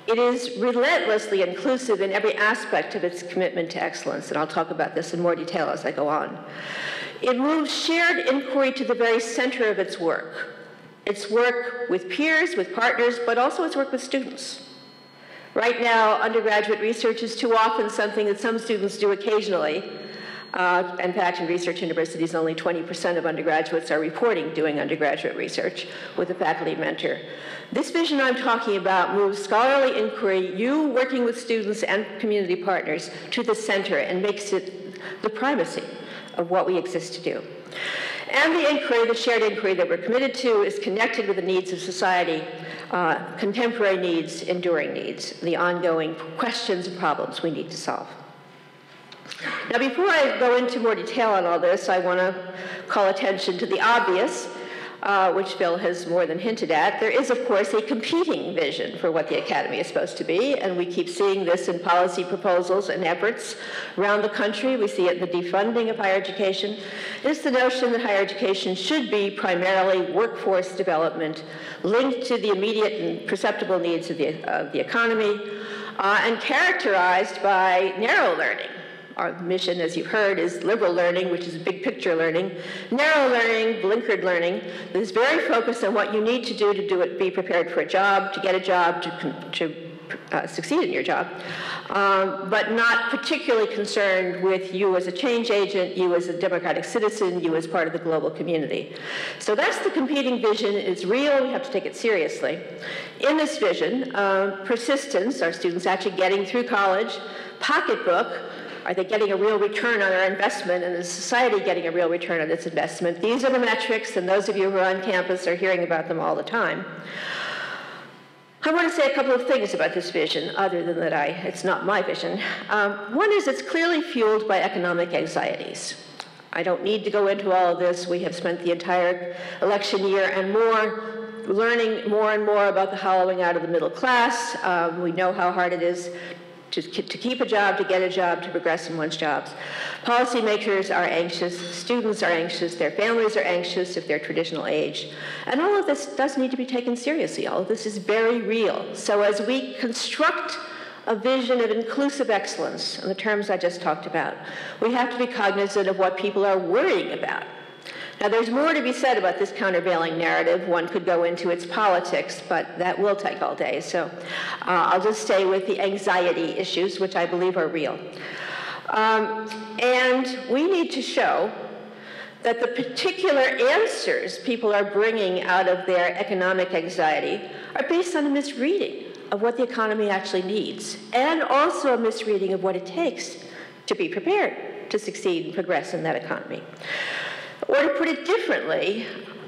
It is relentlessly inclusive in every aspect of its commitment to excellence, and I'll talk about this in more detail as I go on. It moves shared inquiry to the very center of its work. Its work with peers, with partners, but also its work with students. Right now, undergraduate research is too often something that some students do occasionally. Uh, in fact, in research universities, only twenty percent of undergraduates are reporting doing undergraduate research with a faculty mentor. This vision I'm talking about moves scholarly inquiry, you working with students and community partners, to the center and makes it the primacy of what we exist to do. And the inquiry, the shared inquiry that we're committed to, is connected with the needs of society, uh, contemporary needs, enduring needs, the ongoing questions and problems we need to solve. Now, before I go into more detail on all this, I want to call attention to the obvious, uh, which Phil has more than hinted at. There is, of course, a competing vision for what the academy is supposed to be, and we keep seeing this in policy proposals and efforts around the country. We see it in the defunding of higher education. It's the notion that higher education should be primarily workforce development, linked to the immediate and perceptible needs of the, of the economy, uh, and characterized by narrow learning. Our mission, as you've heard, is liberal learning, which is big picture learning, narrow learning, blinkered learning, that is very focused on what you need to do to do it, be prepared for a job, to get a job, to, to uh, succeed in your job, um, but not particularly concerned with you as a change agent, you as a democratic citizen, you as part of the global community. So that's the competing vision. It's real. We have to take it seriously. In this vision, uh, persistence, are students actually getting through college, pocketbook, are they getting a real return on their investment, and is society getting a real return on its investment? These are the metrics, and those of you who are on campus are hearing about them all the time. I want to say a couple of things about this vision, other than that I, it's not my vision. Um, one is it's clearly fueled by economic anxieties. I don't need to go into all of this. We have spent the entire election year and more learning more and more about the hollowing out of the middle class. Um, we know how hard it is To, to keep a job, to get a job, to progress in one's jobs. Policymakers are anxious, students are anxious, their families are anxious if they're traditional age. And all of this does need to be taken seriously. All of this is very real. So as we construct a vision of inclusive excellence, in the terms I just talked about, we have to be cognizant of what people are worrying about. Now, there's more to be said about this countervailing narrative. One could go into its politics, but that will take all day. So uh, I'll just stay with the anxiety issues, which I believe are real. Um, and we need to show that the particular answers people are bringing out of their economic anxiety are based on a misreading of what the economy actually needs, and also a misreading of what it takes to be prepared to succeed and progress in that economy. Or to put it differently,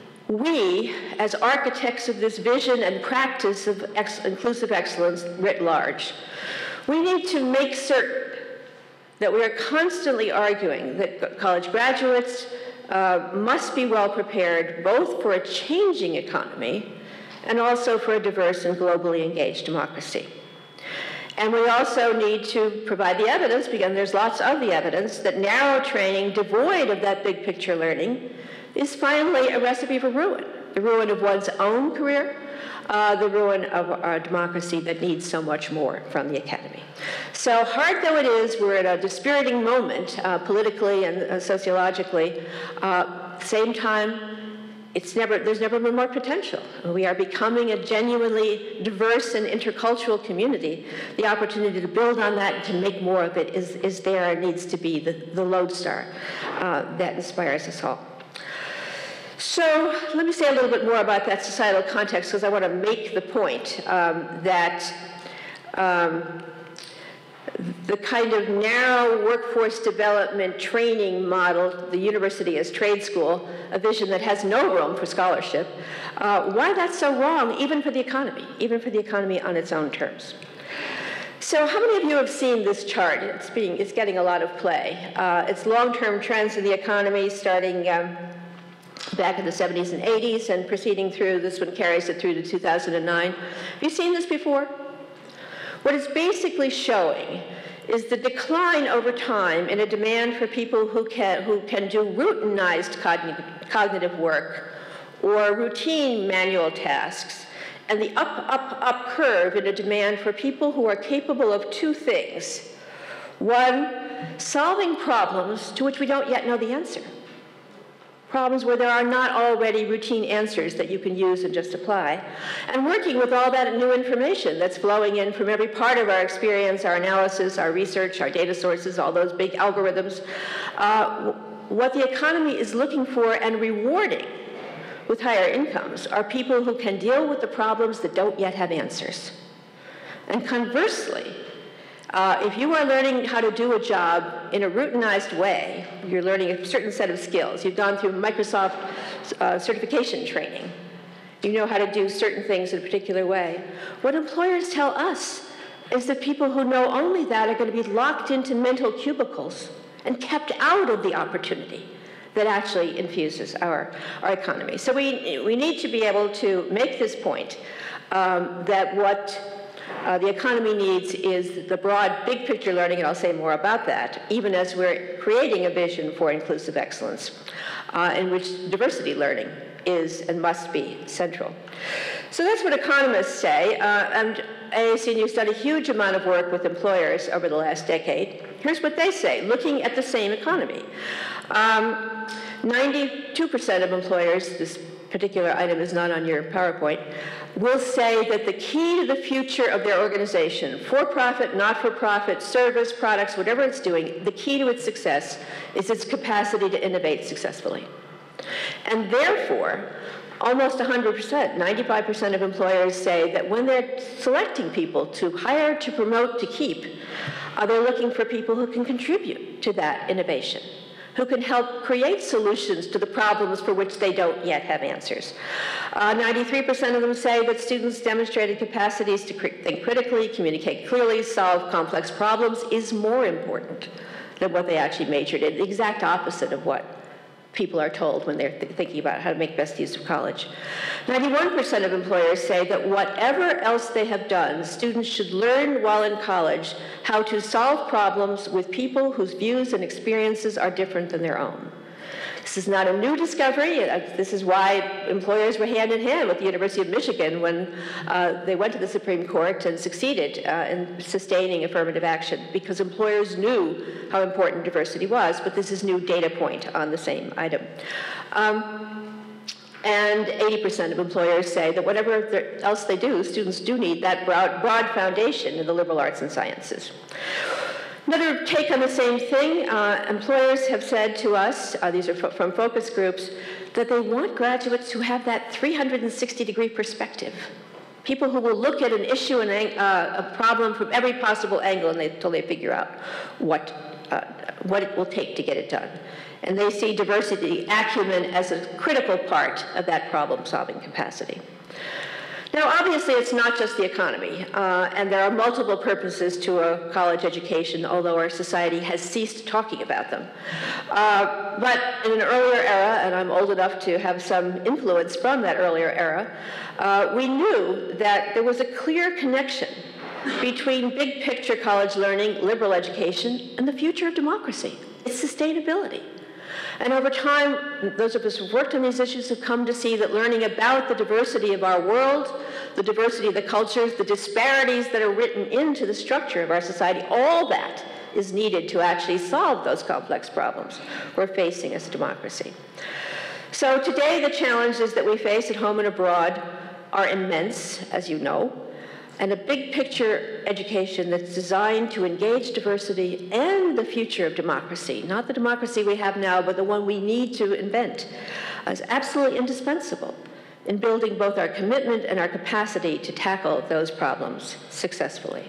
we, as architects of this vision and practice of ex- inclusive excellence writ large, we need to make certain that we are constantly arguing that college graduates uh, must be well prepared both for a changing economy and also for a diverse and globally engaged democracy. And we also need to provide the evidence, because there's lots of the evidence, that narrow training devoid of that big picture learning is finally a recipe for ruin. The ruin of one's own career, uh, the ruin of our democracy that needs so much more from the academy. So hard though it is, we're at a dispiriting moment, uh, politically and uh, sociologically. Uh, at the same time, It's never, there's never been more potential. We are becoming a genuinely diverse and intercultural community. The opportunity to build on that and to make more of it is, is there and needs to be the, the lodestar uh, that inspires us all. So let me say a little bit more about that societal context, because I want to make the point um, that um, the kind of narrow workforce development training model, the university as trade school, a vision that has no room for scholarship, uh, why that's so wrong, even for the economy, even for the economy on its own terms. So how many of you have seen this chart? It's, being, it's getting a lot of play. Uh, it's long-term trends in the economy starting um, back in the seventies and eighties and proceeding through, this one carries it through to two thousand nine. Have you seen this before? What it's basically showing is the decline over time in a demand for people who can, who can do routinized cognitive, cognitive work or routine manual tasks, and the up, up, up curve in a demand for people who are capable of two things. One, solving problems to which we don't yet know the answer. Problems where there are not already routine answers that you can use and just apply. And working with all that new information that's flowing in from every part of our experience, our analysis, our research, our data sources, all those big algorithms. Uh, what the economy is looking for and rewarding with higher incomes are people who can deal with the problems that don't yet have answers. And conversely, uh, if you are learning how to do a job in a routinized way, you're learning a certain set of skills. You've gone through Microsoft uh, certification training. You know how to do certain things in a particular way. What employers tell us is that people who know only that are going to be locked into mental cubicles and kept out of the opportunity that actually infuses our, our economy. So we, we need to be able to make this point um, that what uh, the economy needs is the broad, big picture learning, and I'll say more about that, even as we're creating a vision for inclusive excellence, uh, in which diversity learning is and must be central. So that's what economists say, uh, and A A C N U's done a huge amount of work with employers over the last decade. Here's what they say, looking at the same economy. Um, ninety-two percent of employers, this particular item is not on your PowerPoint, will say that the key to the future of their organization, for-profit, not-for-profit, service, products, whatever it's doing, the key to its success is its capacity to innovate successfully. And therefore, almost one hundred percent, ninety-five percent of employers say that when they're selecting people to hire, to promote, to keep, uh, they're looking for people who can contribute to that innovation, who can help create solutions to the problems for which they don't yet have answers. Uh, ninety-three percent of them say that students' demonstrated capacities to cr- think critically, communicate clearly, solve complex problems is more important than what they actually majored in, the exact opposite of what people are told when they're th- thinking about how to make best use of college. ninety-one percent of employers say that whatever else they have done, students should learn while in college how to solve problems with people whose views and experiences are different than their own. This is not a new discovery. This is why employers were hand in hand with the University of Michigan when uh, they went to the Supreme Court and succeeded uh, in sustaining affirmative action, because employers knew how important diversity was, but this is new data point on the same item. Um, and eighty percent of employers say that whatever else they do, students do need that broad, broad foundation in the liberal arts and sciences. Another take on the same thing, uh, employers have said to us, uh, these are fo- from focus groups, that they want graduates who have that three hundred sixty degree perspective. People who will look at an issue and uh, a problem from every possible angle and they, until they figure out what, uh, what it will take to get it done. And they see diversity, acumen, as a critical part of that problem-solving capacity. Now, obviously, it's not just the economy, uh, and there are multiple purposes to a college education, although our society has ceased talking about them. Uh, but in an earlier era, and I'm old enough to have some influence from that earlier era, uh, we knew that there was a clear connection between big picture college learning, liberal education, and the future of democracy, its sustainability. And over time, those of us who've worked on these issues have come to see that learning about the diversity of our world, the diversity of the cultures, the disparities that are written into the structure of our society, all that is needed to actually solve those complex problems we're facing as a democracy. So today, the challenges that we face at home and abroad are immense, as you know, and a big picture education that's designed to engage diversity and the future of democracy, not the democracy we have now, but the one we need to invent, is absolutely indispensable in building both our commitment and our capacity to tackle those problems successfully.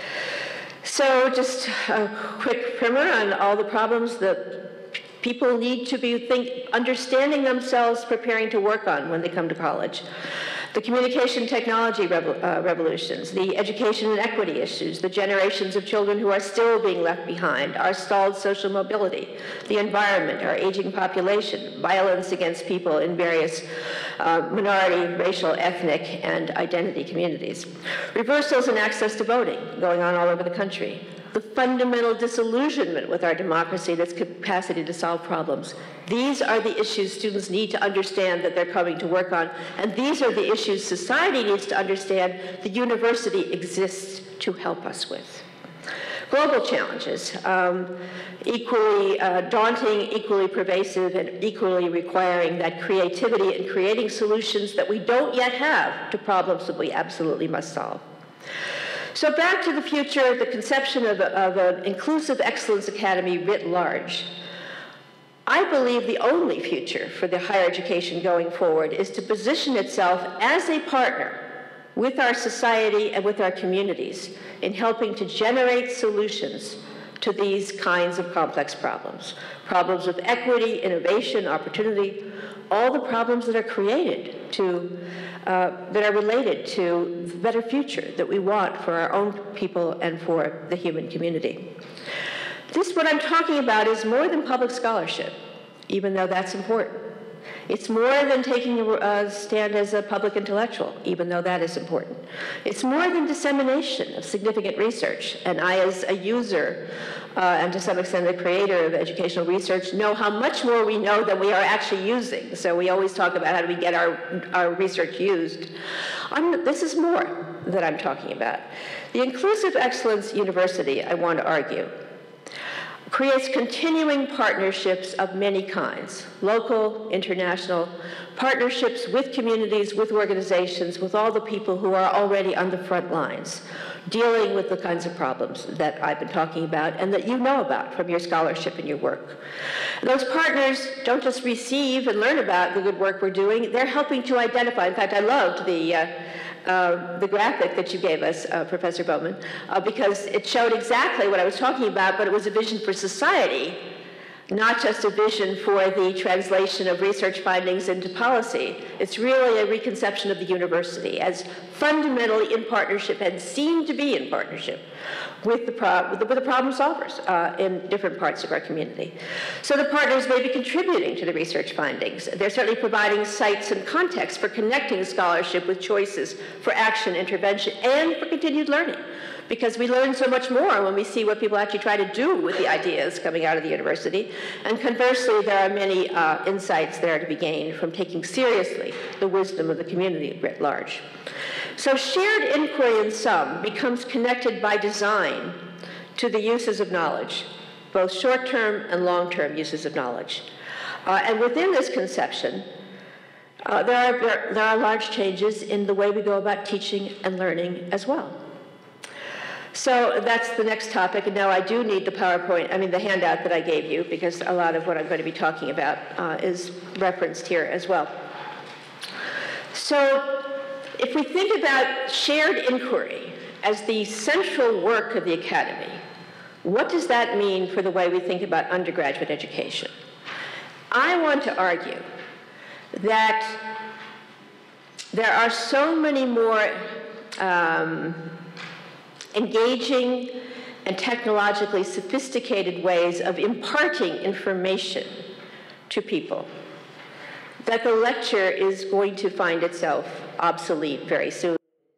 So just a quick primer on all the problems that people need to be think, understanding themselves, preparing to work on when they come to college. The communication technology revo- uh, revolutions, the education and equity issues, the generations of children who are still being left behind, our stalled social mobility, the environment, our aging population, violence against people in various uh, minority, racial, ethnic, and identity communities, reversals in access to voting going on all over the country, the the fundamental disillusionment with our democracy and its capacity to solve problems. These are the issues students need to understand that they're coming to work on, and these are the issues society needs to understand the university exists to help us with. Global challenges, um, equally uh, daunting, equally pervasive, and equally requiring that creativity in creating solutions that we don't yet have to problems that we absolutely must solve. So back to the future, the conception of, of an inclusive excellence academy writ large. I believe the only future for the higher education going forward is to position itself as a partner with our society and with our communities in helping to generate solutions to these kinds of complex problems. Problems of equity, innovation, opportunity, all the problems that are created to, uh, that are related to the better future that we want for our own people and for the human community. This, what I'm talking about, is more than public scholarship, even though that's important. It's more than taking a stand as a public intellectual, even though that is important. It's more than dissemination of significant research. And I, as a user, uh, and to some extent a creator of educational research, know how much more we know than we are actually using. So we always talk about how do we get our, our research used. I'm, this is more that I'm talking about. The Inclusive Excellence University, I want to argue, creates continuing partnerships of many kinds, local, international, partnerships with communities, with organizations, with all the people who are already on the front lines, dealing with the kinds of problems that I've been talking about and that you know about from your scholarship and your work. Those partners don't just receive and learn about the good work we're doing, they're helping to identify. In fact, I loved the uh, Uh, the graphic that you gave us, uh, Professor Bowman, uh, because it showed exactly what I was talking about, but it was a vision for society, not just a vision for the translation of research findings into policy. It's really a reconception of the university as fundamentally in partnership and seen to be in partnership with the, pro with the, with the problem solvers uh, in different parts of our community. So the partners may be contributing to the research findings. They're certainly providing sites and context for connecting scholarship with choices for action, intervention, and for continued learning. Because we learn so much more when we see what people actually try to do with the ideas coming out of the university. And conversely, there are many uh, insights there to be gained from taking seriously the wisdom of the community writ large. So shared inquiry in sum becomes connected by design to the uses of knowledge, both short-term and long-term uses of knowledge. Uh, and within this conception, uh, there, are, there, there are large changes in the way we go about teaching and learning as well. So that's the next topic, and now I do need the PowerPoint, I mean the handout that I gave you, because a lot of what I'm going to be talking about uh, is referenced here as well. So if we think about shared inquiry as the central work of the academy, what does that mean for the way we think about undergraduate education? I want to argue that there are so many more um, engaging and technologically sophisticated ways of imparting information to people, that the lecture is going to find itself obsolete very soon.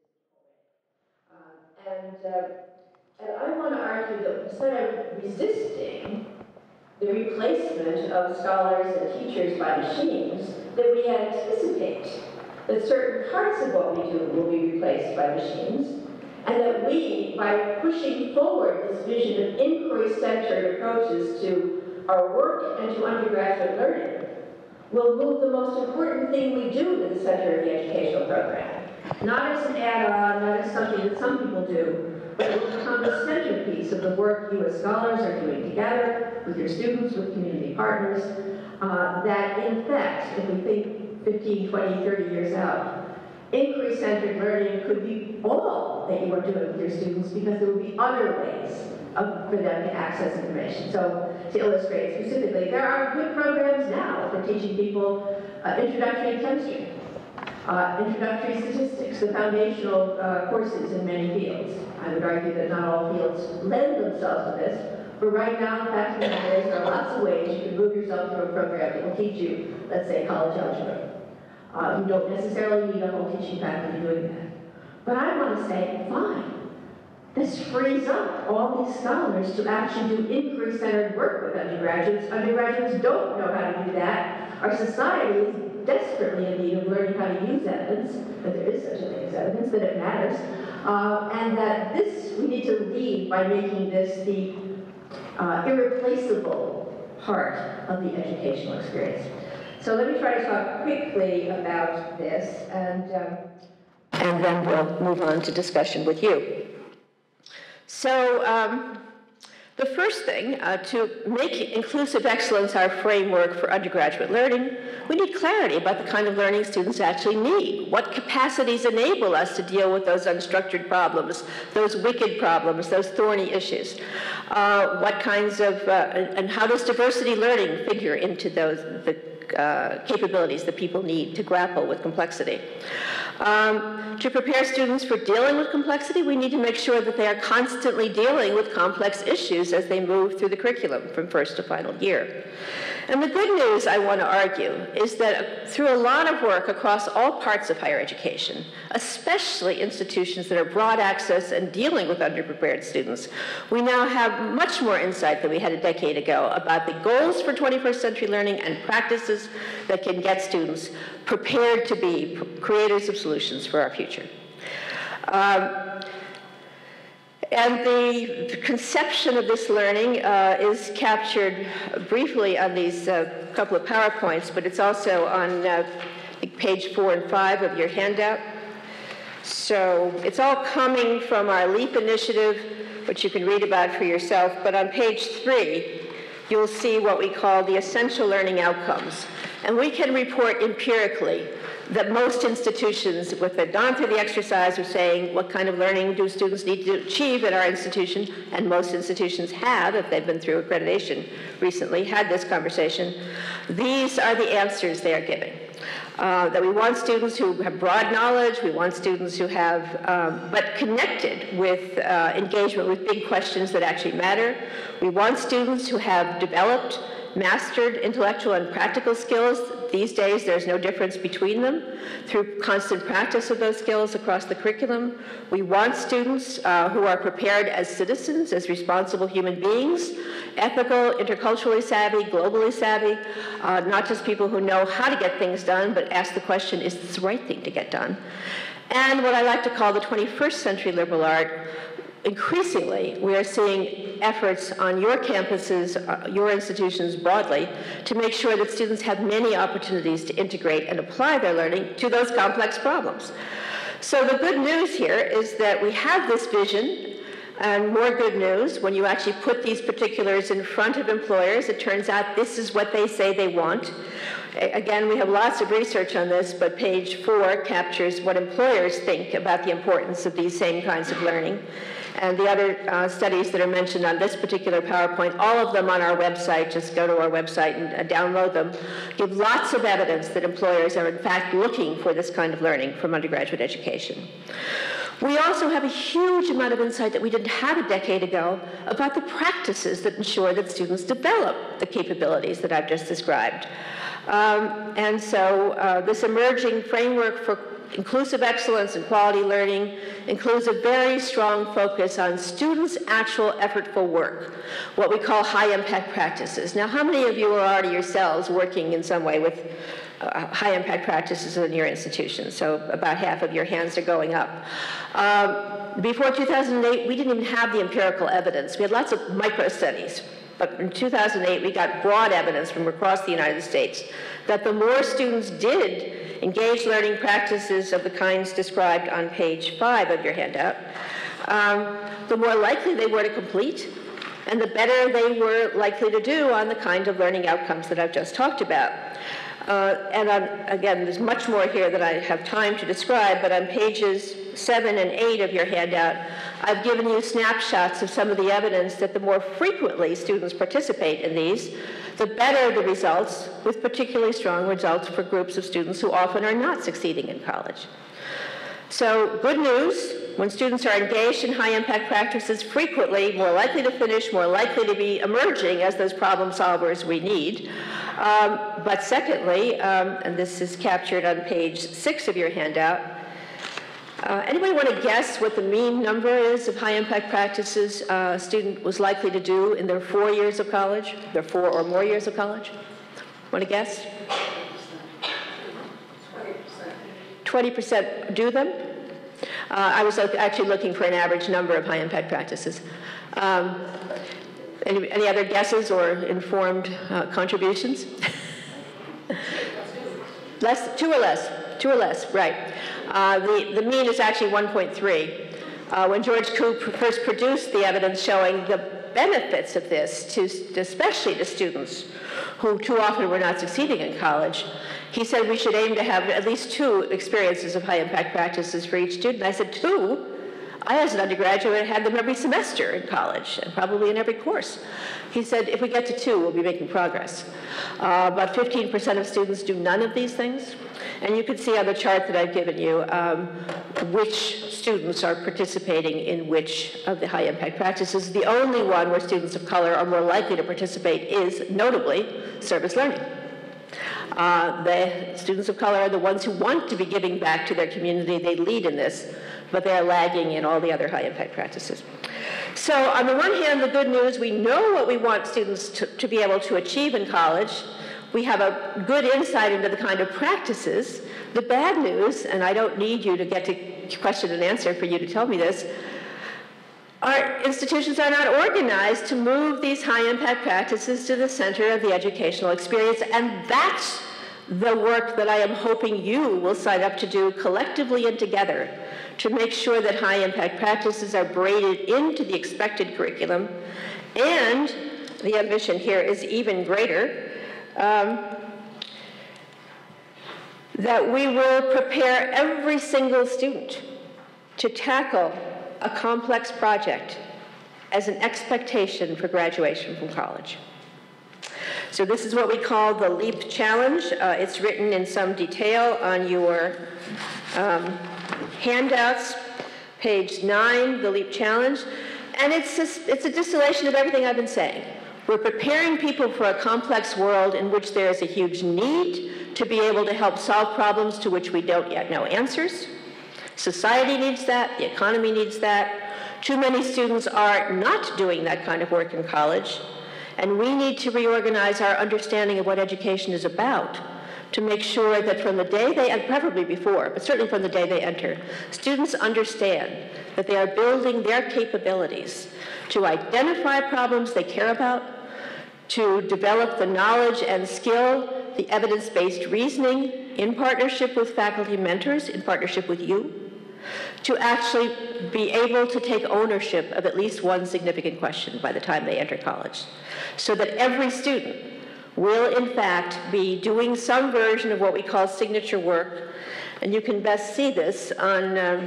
Uh, and, uh, and I want to argue that instead of resisting the replacement of scholars and teachers by machines, that we anticipate that certain parts of what we do will be replaced by machines, and that we, by pushing forward this vision of inquiry-centered approaches to our work and to undergraduate learning, will move the most important thing we do to the center of the educational program. Not as an add-on, not as something that some people do, but it will become the centerpiece of the work you as scholars are doing together with your students, with community partners, uh, that in fact, if we think fifteen, twenty, thirty years out, inquiry-centered learning could be all that you are doing with your students, because there will be other ways of, for them to access information. So to illustrate specifically, there are good programs now for teaching people uh, introductory chemistry, uh, introductory statistics, the foundational uh, courses in many fields. I would argue that not all fields lend themselves to this, but right now, the fact of the matter is there are lots of ways you can move yourself through a program that will teach you, let's say, college algebra. Uh, you don't necessarily need a whole teaching faculty doing that. But I want to say, fine. this frees up all these scholars to actually do inquiry-centered work with undergraduates. Undergraduates don't know how to do that. Our society is desperately in need of learning how to use evidence, that there is such a thing as evidence, that it matters, uh, and that this, we need to lead by making this the uh, irreplaceable part of the educational experience. So let me try to talk quickly about this, and, um, and then we'll move on to discussion with you. So um, the first thing, uh, to make inclusive excellence our framework for undergraduate learning, we need clarity about the kind of learning students actually need. What capacities enable us to deal with those unstructured problems, those wicked problems, those thorny issues? Uh, what kinds of, uh, and, and how does diversity learning figure into those, the uh, capabilities that people need to grapple with complexity? Um, to prepare students for dealing with complexity, we need to make sure that they are constantly dealing with complex issues as they move through the curriculum from first to final year. And the good news, I want to argue, is that through a lot of work across all parts of higher education, especially institutions that are broad access and dealing with underprepared students, we now have much more insight than we had a decade ago about the goals for twenty-first century learning and practices that can get students prepared to be creators of solutions for our future. Um, And the conception of this learning uh, is captured briefly on these uh, couple of PowerPoints, but it's also on uh, page four and five of your handout. So it's all coming from our LEAP initiative, which you can read about for yourself. But on page three, you'll see what we call the essential learning outcomes. And we can report empirically that most institutions, if they've gone through the exercise of saying what kind of learning do students need to achieve at our institution, and most institutions have, if they've been through accreditation recently, had this conversation, these are the answers they are giving. Uh, that we want students who have broad knowledge, we want students who have, um, but connected with uh, engagement with big questions that actually matter. We want students who have developed, mastered intellectual and practical skills. These days, there's no difference between them through constant practice of those skills across the curriculum. We want students uh, who are prepared as citizens, as responsible human beings, ethical, interculturally savvy, globally savvy, uh, not just people who know how to get things done, but ask the question, is this the right thing to get done? And what I like to call the twenty-first century liberal art. Increasingly, we are seeing efforts on your campuses, uh, your institutions broadly, to make sure that students have many opportunities to integrate and apply their learning to those complex problems. So the good news here is that we have this vision, and more good news, when you actually put these particulars in front of employers, it turns out this is what they say they want. Again, we have lots of research on this, but page four captures what employers think about the importance of these same kinds of learning. And the other uh, studies that are mentioned on this particular PowerPoint, all of them on our website, just go to our website and uh, download them, give lots of evidence that employers are in fact looking for this kind of learning from undergraduate education. We also have a huge amount of insight that we didn't have a decade ago about the practices that ensure that students develop the capabilities that I've just described. Um, and so uh, this emerging framework for inclusive excellence and quality learning includes a very strong focus on students' actual effortful work, what we call high-impact practices. Now, how many of you are already yourselves working in some way with uh, high-impact practices in your institution? So about half of your hands are going up. Um, before two thousand eight, we didn't even have the empirical evidence. We had lots of micro-studies. But in two thousand eight, we got broad evidence from across the United States that the more students did engage learning practices of the kinds described on page five of your handout, um, the more likely they were to complete, and the better they were likely to do on the kind of learning outcomes that I've just talked about. Uh, and on, again, there's much more here that I have time to describe, but on pages seven and eight of your handout, I've given you snapshots of some of the evidence that the more frequently students participate in these, the better the results, with particularly strong results for groups of students who often are not succeeding in college. So good news, when students are engaged in high-impact practices, frequently more likely to finish, more likely to be emerging as those problem solvers we need. Um, but secondly, um, and this is captured on page six of your handout, Uh, anybody want to guess what the mean number is of high-impact practices uh, a student was likely to do in their four years of college, their four or more years of college? Want to guess? twenty percent do them. Uh, I was actually looking for an average number of high-impact practices. Um, any, any other guesses or informed uh, contributions? Less, two or less, two or less, right. Uh, the, the mean is actually one point three. Uh, when George Koop first produced the evidence showing the benefits of this, to, especially to students who too often were not succeeding in college, he said we should aim to have at least two experiences of high-impact practices for each student. I said, two? I, as an undergraduate, had them every semester in college, and probably in every course. He said, if we get to two, we'll be making progress. Uh, about fifteen percent of students do none of these things. And you can see on the chart that I've given you um, which students are participating in which of the high-impact practices. The only one where students of color are more likely to participate is, notably, service learning. Uh, the students of color are the ones who want to be giving back to their community. They lead in this, but they are lagging in all the other high-impact practices. So on the one hand, the good news, we know what we want students to, to be able to achieve in college. We have a good insight into the kind of practices. The bad news, and I don't need you to get to question and answer for you to tell me this, our institutions are not organized to move these high-impact practices to the center of the educational experience, and that's the work that I am hoping you will sign up to do collectively and together to make sure that high-impact practices are braided into the expected curriculum, and the ambition here is even greater, um, that we will prepare every single student to tackle a complex project as an expectation for graduation from college. So this is what we call the LEAP Challenge. Uh, it's written in some detail on your um, handouts, page nine, the LEAP Challenge. And it's a, it's a distillation of everything I've been saying. We're preparing people for a complex world in which there is a huge need to be able to help solve problems to which we don't yet know answers. Society needs that, the economy needs that. Too many students are not doing that kind of work in college, and we need to reorganize our understanding of what education is about to make sure that from the day they, and preferably before, but certainly from the day they enter, students understand that they are building their capabilities to identify problems they care about, to develop the knowledge and skill, the evidence-based reasoning in partnership with faculty mentors, in partnership with you, to actually be able to take ownership of at least one significant question by the time they enter college, so that every student will in fact be doing some version of what we call signature work. And you can best see this on um,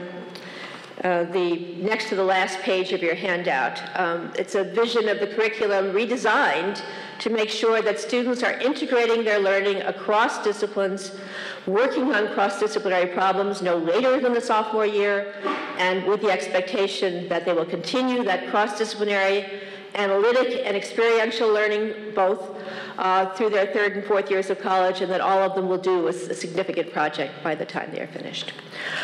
uh, the next to the last page of your handout. Um, it's a vision of the curriculum redesigned to make sure that students are integrating their learning across disciplines, working on cross-disciplinary problems no later than the sophomore year, and with the expectation that they will continue that cross-disciplinary analytic and experiential learning both uh, through their third and fourth years of college, and that all of them will do a, a significant project by the time they are finished.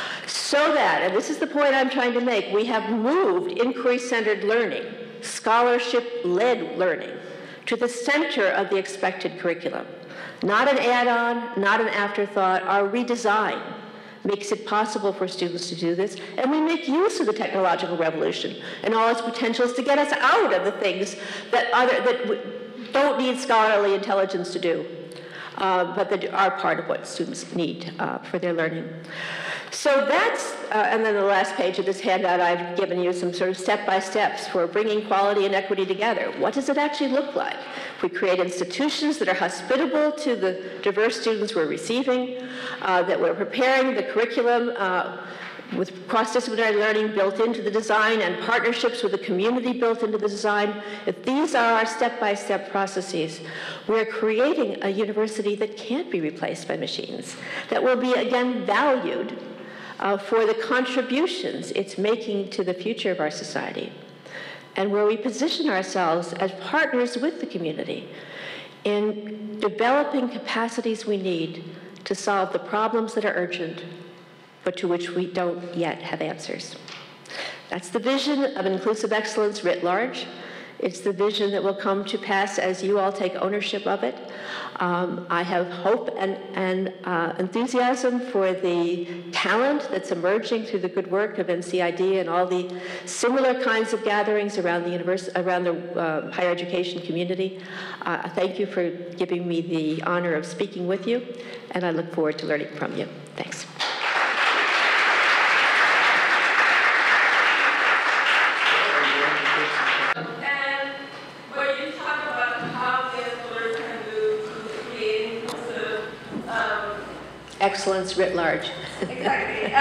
So that, and this is the point I'm trying to make, we have moved inquiry-centered learning, scholarship-led learning, to the center of the expected curriculum. Not an add-on, not an afterthought. Our redesign makes it possible for students to do this, and we make use of the technological revolution and all its potentials to get us out of the things that, other, that don't need scholarly intelligence to do, uh, but that are part of what students need uh, for their learning. So that's, uh, and then the last page of this handout, I've given you some sort of step-by-steps for bringing quality and equity together. What does it actually look like? If we create institutions that are hospitable to the diverse students we're receiving, uh, that we're preparing the curriculum uh, with cross-disciplinary learning built into the design and partnerships with the community built into the design, if these are our step-by-step processes, we're creating a university that can't be replaced by machines, that will be, again, valued Uh, for the contributions it's making to the future of our society, and where we position ourselves as partners with the community in developing capacities we need to solve the problems that are urgent but to which we don't yet have answers. That's the vision of inclusive excellence writ large. It's the vision that will come to pass as you all take ownership of it. Um, I have hope and, and uh, enthusiasm for the talent that's emerging through the good work of N C I D and all the similar kinds of gatherings around the universe, around the uh, higher education community. Uh, thank you for giving me the honor of speaking with you, and I look forward to learning from you. Thanks. Excellence writ large. Exactly. Uh,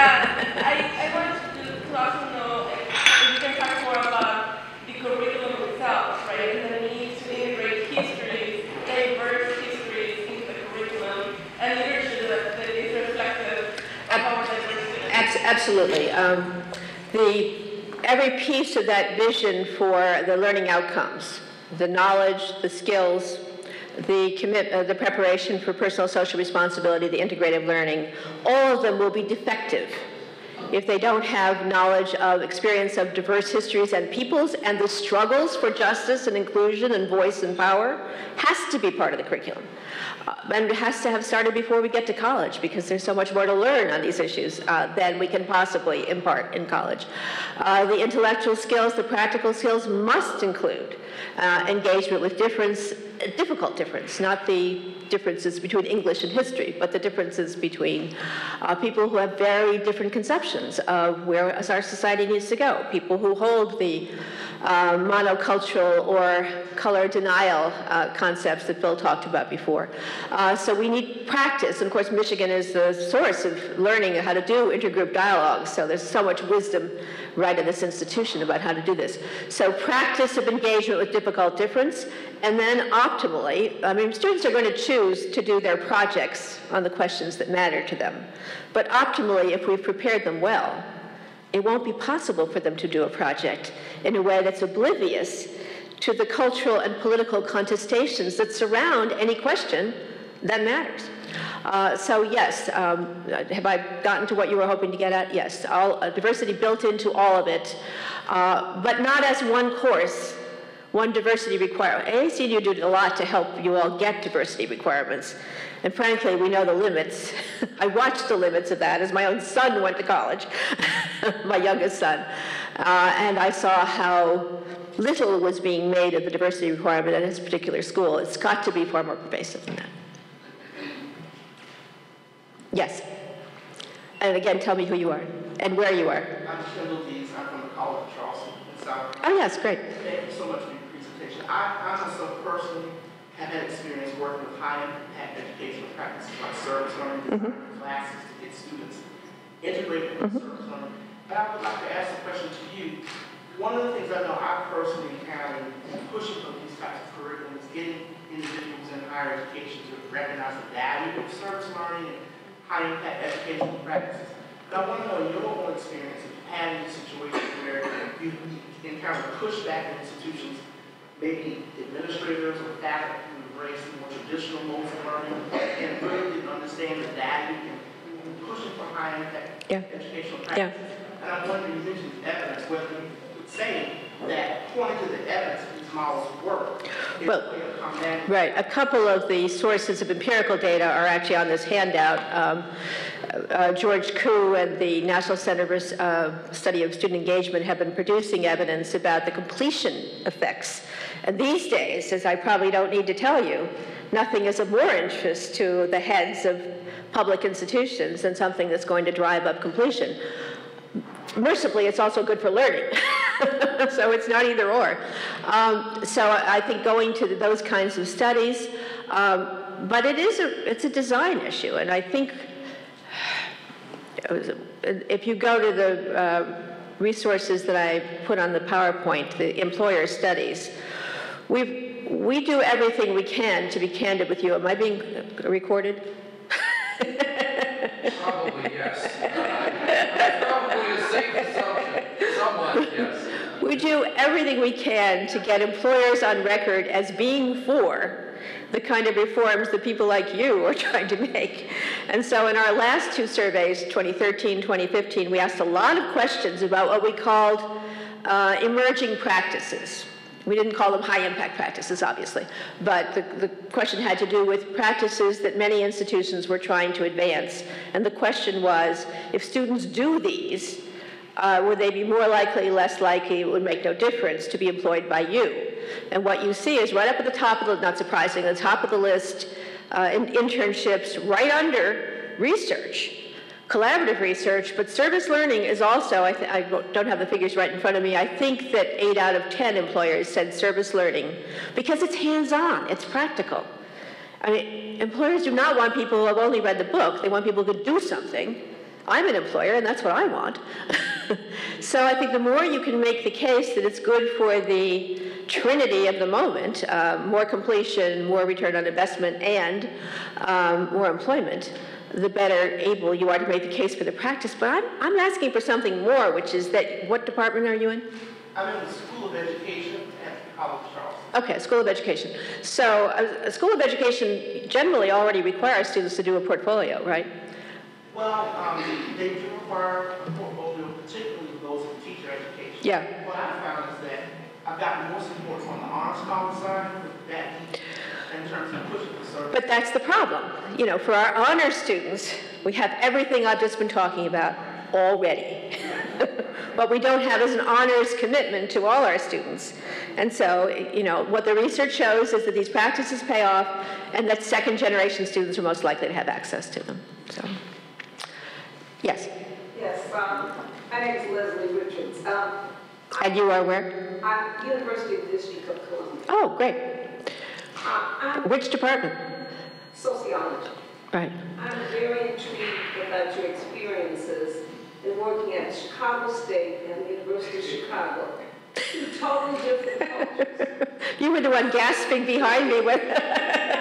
I, I wanted to, to also know if you can talk more about the curriculum itself, right? And the need to integrate histories, diverse histories into the curriculum, and literature that, that is reflective of our diversity. Absolutely. Um, the, every piece of that vision for the learning outcomes, the knowledge, the skills, the commit, uh, the preparation for personal social responsibility, the integrative learning, all of them will be defective if they don't have knowledge of experience of diverse histories and peoples, and the struggles for justice and inclusion and voice and power has to be part of the curriculum. Uh, and it has to have started before we get to college, because there's so much more to learn on these issues uh, than we can possibly impart in college. Uh, the intellectual skills, the practical skills must include uh, engagement with difference, difficult difference, not the differences between English and history, but the differences between uh, people who have very different conceptions of where our society needs to go, people who hold the uh, monocultural or color denial uh, concepts that Phil talked about before. Uh, so we need practice, and of course Michigan is the source of learning how to do intergroup dialogues, so there's so much wisdom right in this institution about how to do this. So practice of engagement with difficult difference, and then optimally, I mean, students are going to choose to do their projects on the questions that matter to them. But optimally, if we've prepared them well, it won't be possible for them to do a project in a way that's oblivious to the cultural and political contestations that surround any question that matters. Uh, so yes, um, have I gotten to what you were hoping to get at? Yes, all, uh, diversity built into all of it, uh, but not as one course, one diversity requirement. A A C U did a lot to help you all get diversity requirements, and frankly, we know the limits. I watched the limits of that as my own son went to college, my youngest son, uh, and I saw how little was being made of the diversity requirement at his particular school. It's got to be far more pervasive than that. Yes. And again, tell me who you are and where you are. I'm Kendall Dees. I'm from the College of Charleston in South Carolina. Oh, yes, great. Thank you so much for your presentation. I, I myself personally have had experience working with high-impact educational practices like service learning, mm-hmm. classes to get students integrated with mm-hmm. service learning. But I would like to ask a question to you. One of the things I know I personally encountered in pushing for these types of curriculums is getting individuals in higher education to recognize the value of service learning and high-impact educational practices. But I want to know, in your own experience, if you've had any situations where you encountered pushback in institutions, maybe administrators or faculty who embrace more traditional modes of learning and really didn't understand the value in pushing for high-impact yeah. educational practices. Yeah. And I'm wondering, you mentioned evidence, whether you could say that pointing to the evidence these models work. Well, right. A couple of the sources of empirical data are actually on this handout. Um, uh, George Koo and the National Center for uh, Study of Student Engagement have been producing evidence about the completion effects. And these days, as I probably don't need to tell you, nothing is of more interest to the heads of public institutions than something that's going to drive up completion. Mercifully, it's also good for learning. So it's not either or. Um, so I think going to those kinds of studies, um, but it is a, it's a design issue. And I think if you go to the uh, resources that I put on the PowerPoint, the employer studies, we've, we do everything we can to be candid with you. Am I being recorded? Probably, yes. Uh, probably a safe assumption. Somewhat, yes. We do everything we can to get employers on record as being for the kind of reforms that people like you are trying to make. And so in our last two surveys, twenty thirteen, twenty fifteen, we asked a lot of questions about what we called uh, emerging practices. We didn't call them high-impact practices, obviously, but the, the question had to do with practices that many institutions were trying to advance. And the question was, if students do these, uh, would they be more likely, less likely, it would make no difference to be employed by you? And what you see is right up at the top of the, not surprising, at the top of the list, uh, in internships, right under research. Collaborative research, but service learning is also, I, th I don't have the figures right in front of me, I think that eight out of ten employers said service learning because it's hands-on, it's practical. I mean, employers do not want people who have only read the book, they want people who can do something. I'm an employer and that's what I want. So I think the more you can make the case that it's good for the trinity of the moment, uh, more completion, more return on investment, and um, more employment, the better able you are to make the case for the practice. But I'm, I'm asking for something more, which is that, what department are you in? I'm in the School of Education at College of Charleston. Okay, School of Education. So a, a School of Education generally already requires students to do a portfolio, right? Well, um, they do require a portfolio, particularly those in teacher education. Yeah. What I found is that I've gotten more support from the honors college side with that in terms of pushing the service. But that's the problem. You know, for our honor students, we have everything I've just been talking about already. What we don't have is an honors commitment to all our students. And so, you know, what the research shows is that these practices pay off and that second generation students are most likely to have access to them. So, yes? Yes, um, my name is Leslie Richards. Um, And you are where? I'm University of the District of Columbia. Oh, great. Uh, I'm Which department? sociology. Right. I'm very intrigued about your experiences in working at Chicago State and the University of Chicago. Two totally different cultures. You were the one gasping behind me when... And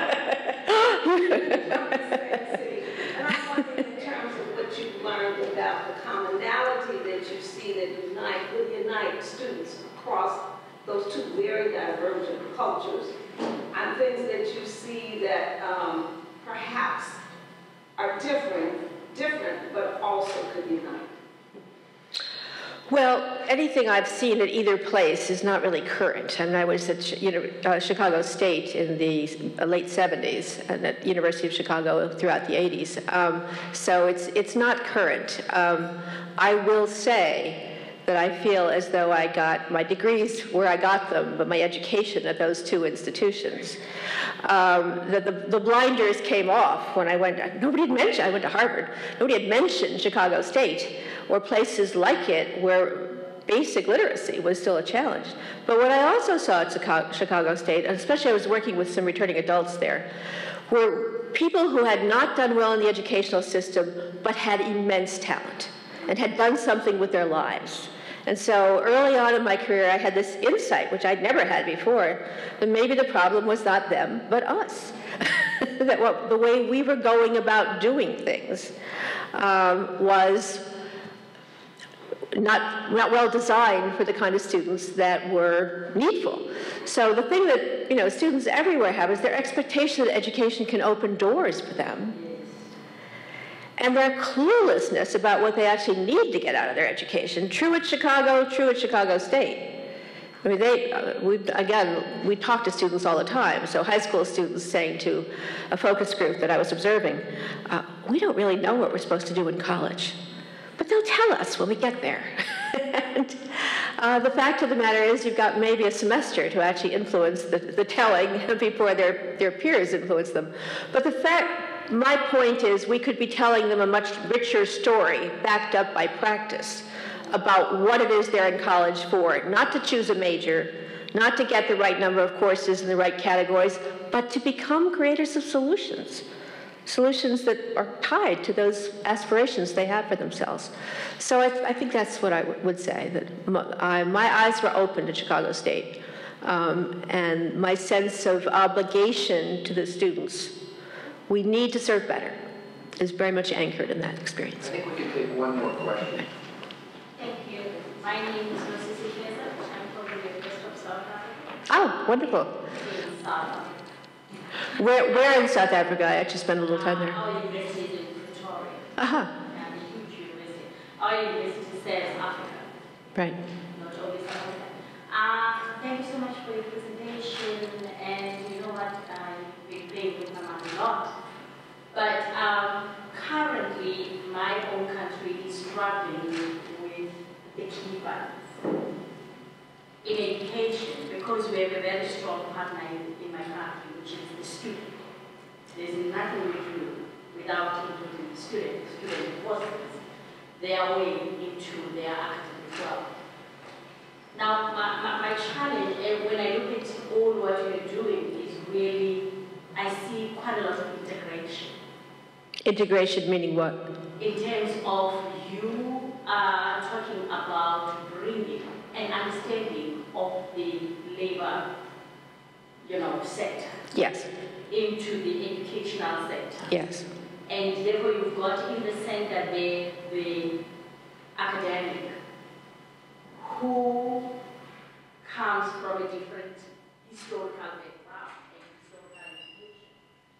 I'm wondering in terms of what you've learned about the commonality that you see that unite, would unite students across those two very divergent cultures, and things that you see that um, perhaps are different, different, but also could unite. Well, anything I've seen at either place is not really current. I mean, I was at you know, uh, Chicago State in the late seventies and at University of Chicago throughout the eighties. Um, so it's, it's not current. Um, I will say that I feel as though I got my degrees where I got them, but my education at those two institutions. Um, that the, the blinders came off when I went, nobody had mentioned, I went to Harvard, nobody had mentioned Chicago State or places like it where basic literacy was still a challenge. But what I also saw at Chicago State, and especially I was working with some returning adults there, were people who had not done well in the educational system, but had immense talent and had done something with their lives. And so early on in my career, I had this insight, which I'd never had before, that maybe the problem was not them, but us. That what, the way we were going about doing things um, was not, not well designed for the kind of students that were needful. So the thing that you know, students everywhere have is their expectation that education can open doors for them, and their cluelessness about what they actually need to get out of their education. True at Chicago, true at Chicago State. I mean, they, uh, we, again, we talk to students all the time. So high school students saying to a focus group that I was observing, uh, we don't really know what we're supposed to do in college, but they'll tell us when we get there. And uh, the fact of the matter is you've got maybe a semester to actually influence the, the telling before their, their peers influence them. But the fact, my point is we could be telling them a much richer story backed up by practice about what it is they're in college for, not to choose a major, not to get the right number of courses in the right categories, but to become creators of solutions. Solutions that are tied to those aspirations they have for themselves. So I, th I think that's what I would say, that my, I, my eyes were open to Chicago State, um, and my sense of obligation to the students, we need to serve better, is very much anchored in that experience. I think we can take one more question. Thank you. My name is Rosy Cesar. I'm from the University of South Africa. Oh, wonderful. In South Africa. Where, where in South Africa? I actually spent a little time there. Our university is in Pretoria. Uh-huh. And a huge university. Our university serves Africa, Right. not only South Africa. Uh, thank you so much for your presentation. And you know what? I've been playing with my mind a lot. But um, currently, my own country is struggling with the key balance in education, because we have a very strong partner in, in my country, which is the student. There's nothing we do without including the student. The student forces their way into their academic world. Now, my, my, my challenge, and when I look at all what you're doing, is really, I see quite a lot of integration. Integration meaning what? In terms of you uh, talking about bringing an understanding of the labor, you know, sector Yes. into the educational sector. Yes. And therefore you've got in the center the, the academic who comes from a different historical background and historical education.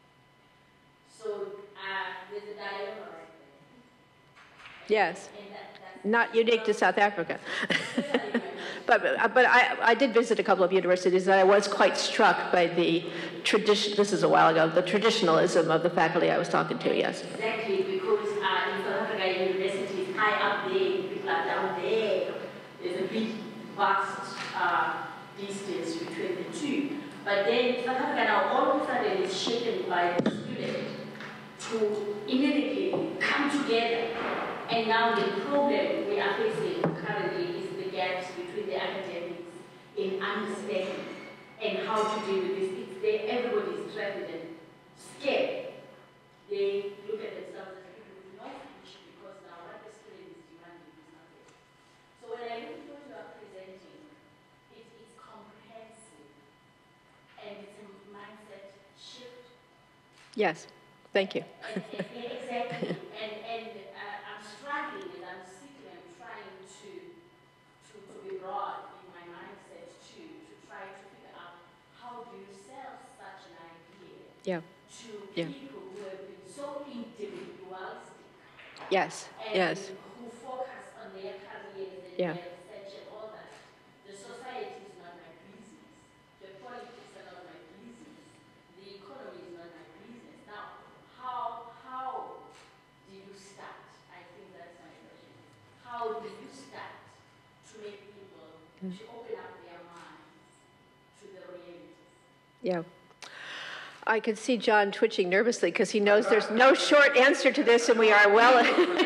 So uh, there's a dilemma right there. Yes. And that, that's Not unique to South Africa. But, but I, I did visit a couple of universities, and I was quite struck by the tradition, this is a while ago, the traditionalism of the faculty I was talking to, yes. Exactly, because uh, in South Africa, university is high up there, people are down there. There's a big, vast uh, distance between the two. But then South Africa now all of a sudden is shaken by the student to immediately come together. And now the problem we are facing currently is the gaps between the academics in understanding and how to deal with this. It's there, everybody is threatened and scared. They look at themselves as people with no future because now what the student is demanding is not there. So when I look at what you are presenting, it, it's comprehensive and it's a mindset shift. Yes, thank you. And, and, exactly. And, and uh, I'm struggling and I'm sitting and trying to, to, to be broad in my mindset to, to try to figure out how do you sell such an idea Yeah. to Yeah. people who have been so individualistic Yes, and yes. who focus on their careers and Yeah. their research and all that. The society is not my business. The politics are not my business. The economy is not my business. Now, how how do you start? I think that's my question. How do you start to make people to open up their minds to the realities? Yeah. I could see John twitching nervously because he knows there's no short answer to this, and we are well.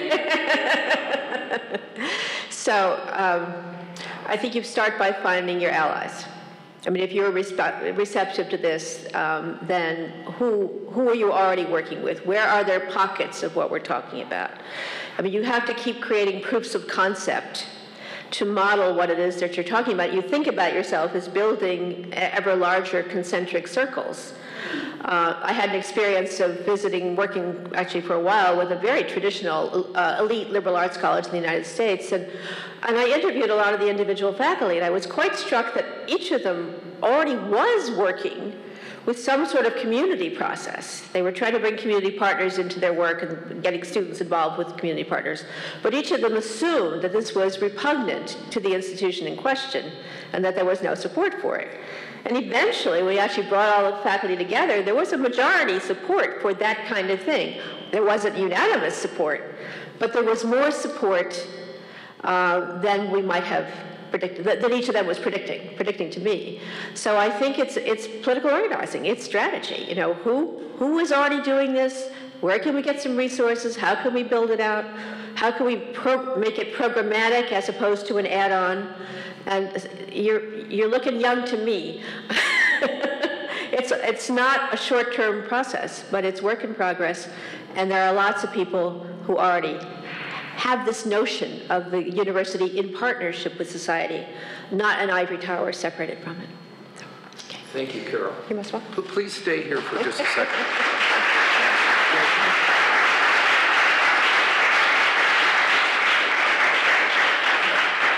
So um, I think you start by finding your allies. I mean, if you're respe- receptive to this, um, then who who are you already working with? Where are there pockets of what we're talking about? I mean, you have to keep creating proofs of concept to model what it is that you're talking about. You think about yourself as building ever larger concentric circles. Uh, I had an experience of visiting, working actually for a while with a very traditional uh, elite liberal arts college in the United States, and, and I interviewed a lot of the individual faculty, and I was quite struck that each of them already was working with some sort of community process. They were trying to bring community partners into their work and getting students involved with community partners, but each of them assumed that this was repugnant to the institution in question and that there was no support for it. And eventually, we actually brought all the faculty together. There was a majority support for that kind of thing. There wasn't unanimous support, but there was more support uh, than we might have predicted, that, that each of them was predicting, predicting to me. So I think it's it's political organizing, it's strategy. You know, who who is already doing this? Where can we get some resources? How can we build it out? How can we pro- make it programmatic as opposed to an add-on? And you're you're looking young to me. it's it's not a short-term process, but it's work in progress, and there are lots of people who already have this notion of the university in partnership with society, not an ivory tower separated from it. So, okay. Thank you, Carol. You're most welcome. P- Please stay here for just a second.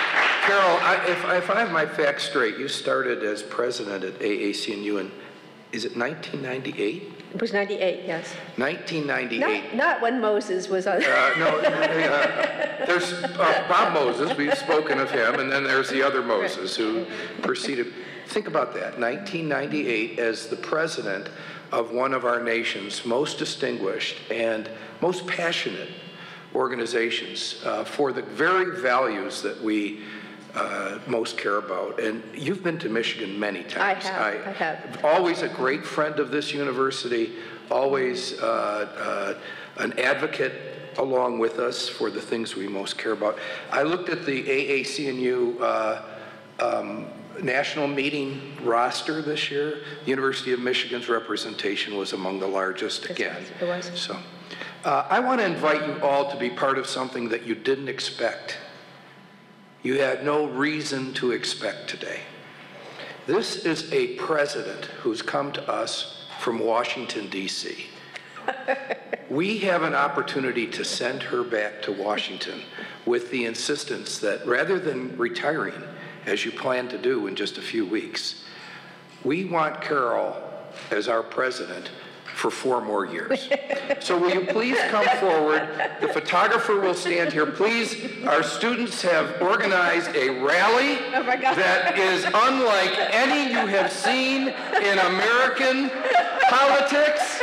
Carol, I, if, if I have my facts straight, you started as president at A A C N U in is it nineteen ninety-eight? It was ninety-eight, yes. nineteen ninety-eight. Not, not when Moses was on. Uh, no, uh, there's uh, Bob Moses, we've spoken of him, and then there's the other Moses who preceded. Think about that, nineteen ninety-eight, as the president of one of our nation's most distinguished and most passionate organizations uh, for the very values that we uh, most care about. And you've been to Michigan many times. I have, I, I have. Always a great friend of this university, always uh, uh, an advocate along with us for the things we most care about. I looked at the A A C N U uh, um, national meeting roster this year. The University of Michigan's representation was among the largest again. It was. So, uh, I want to invite you all to be part of something that you didn't expect. You had no reason to expect today. This is a president who's come to us from Washington, D C We have an opportunity to send her back to Washington with the insistence that rather than retiring, as you plan to do in just a few weeks, we want Carol as our president for four more years. So will you please come forward? The photographer will stand here. Please, our students have organized a rally Oh my God. that is unlike any you have seen in American politics.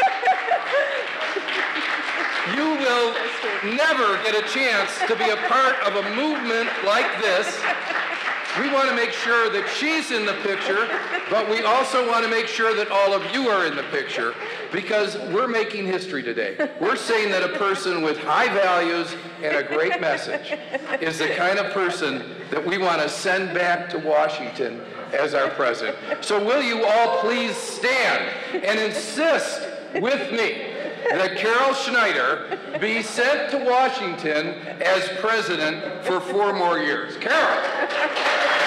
You will never get a chance to be a part of a movement like this. We want to make sure that she's in the picture, but we also want to make sure that all of you are in the picture, because we're making history today. We're saying that a person with high values and a great message is the kind of person that we want to send back to Washington as our president. So will you all please stand and insist with me that Carol Schneider be sent to Washington as president for four more years. Carol!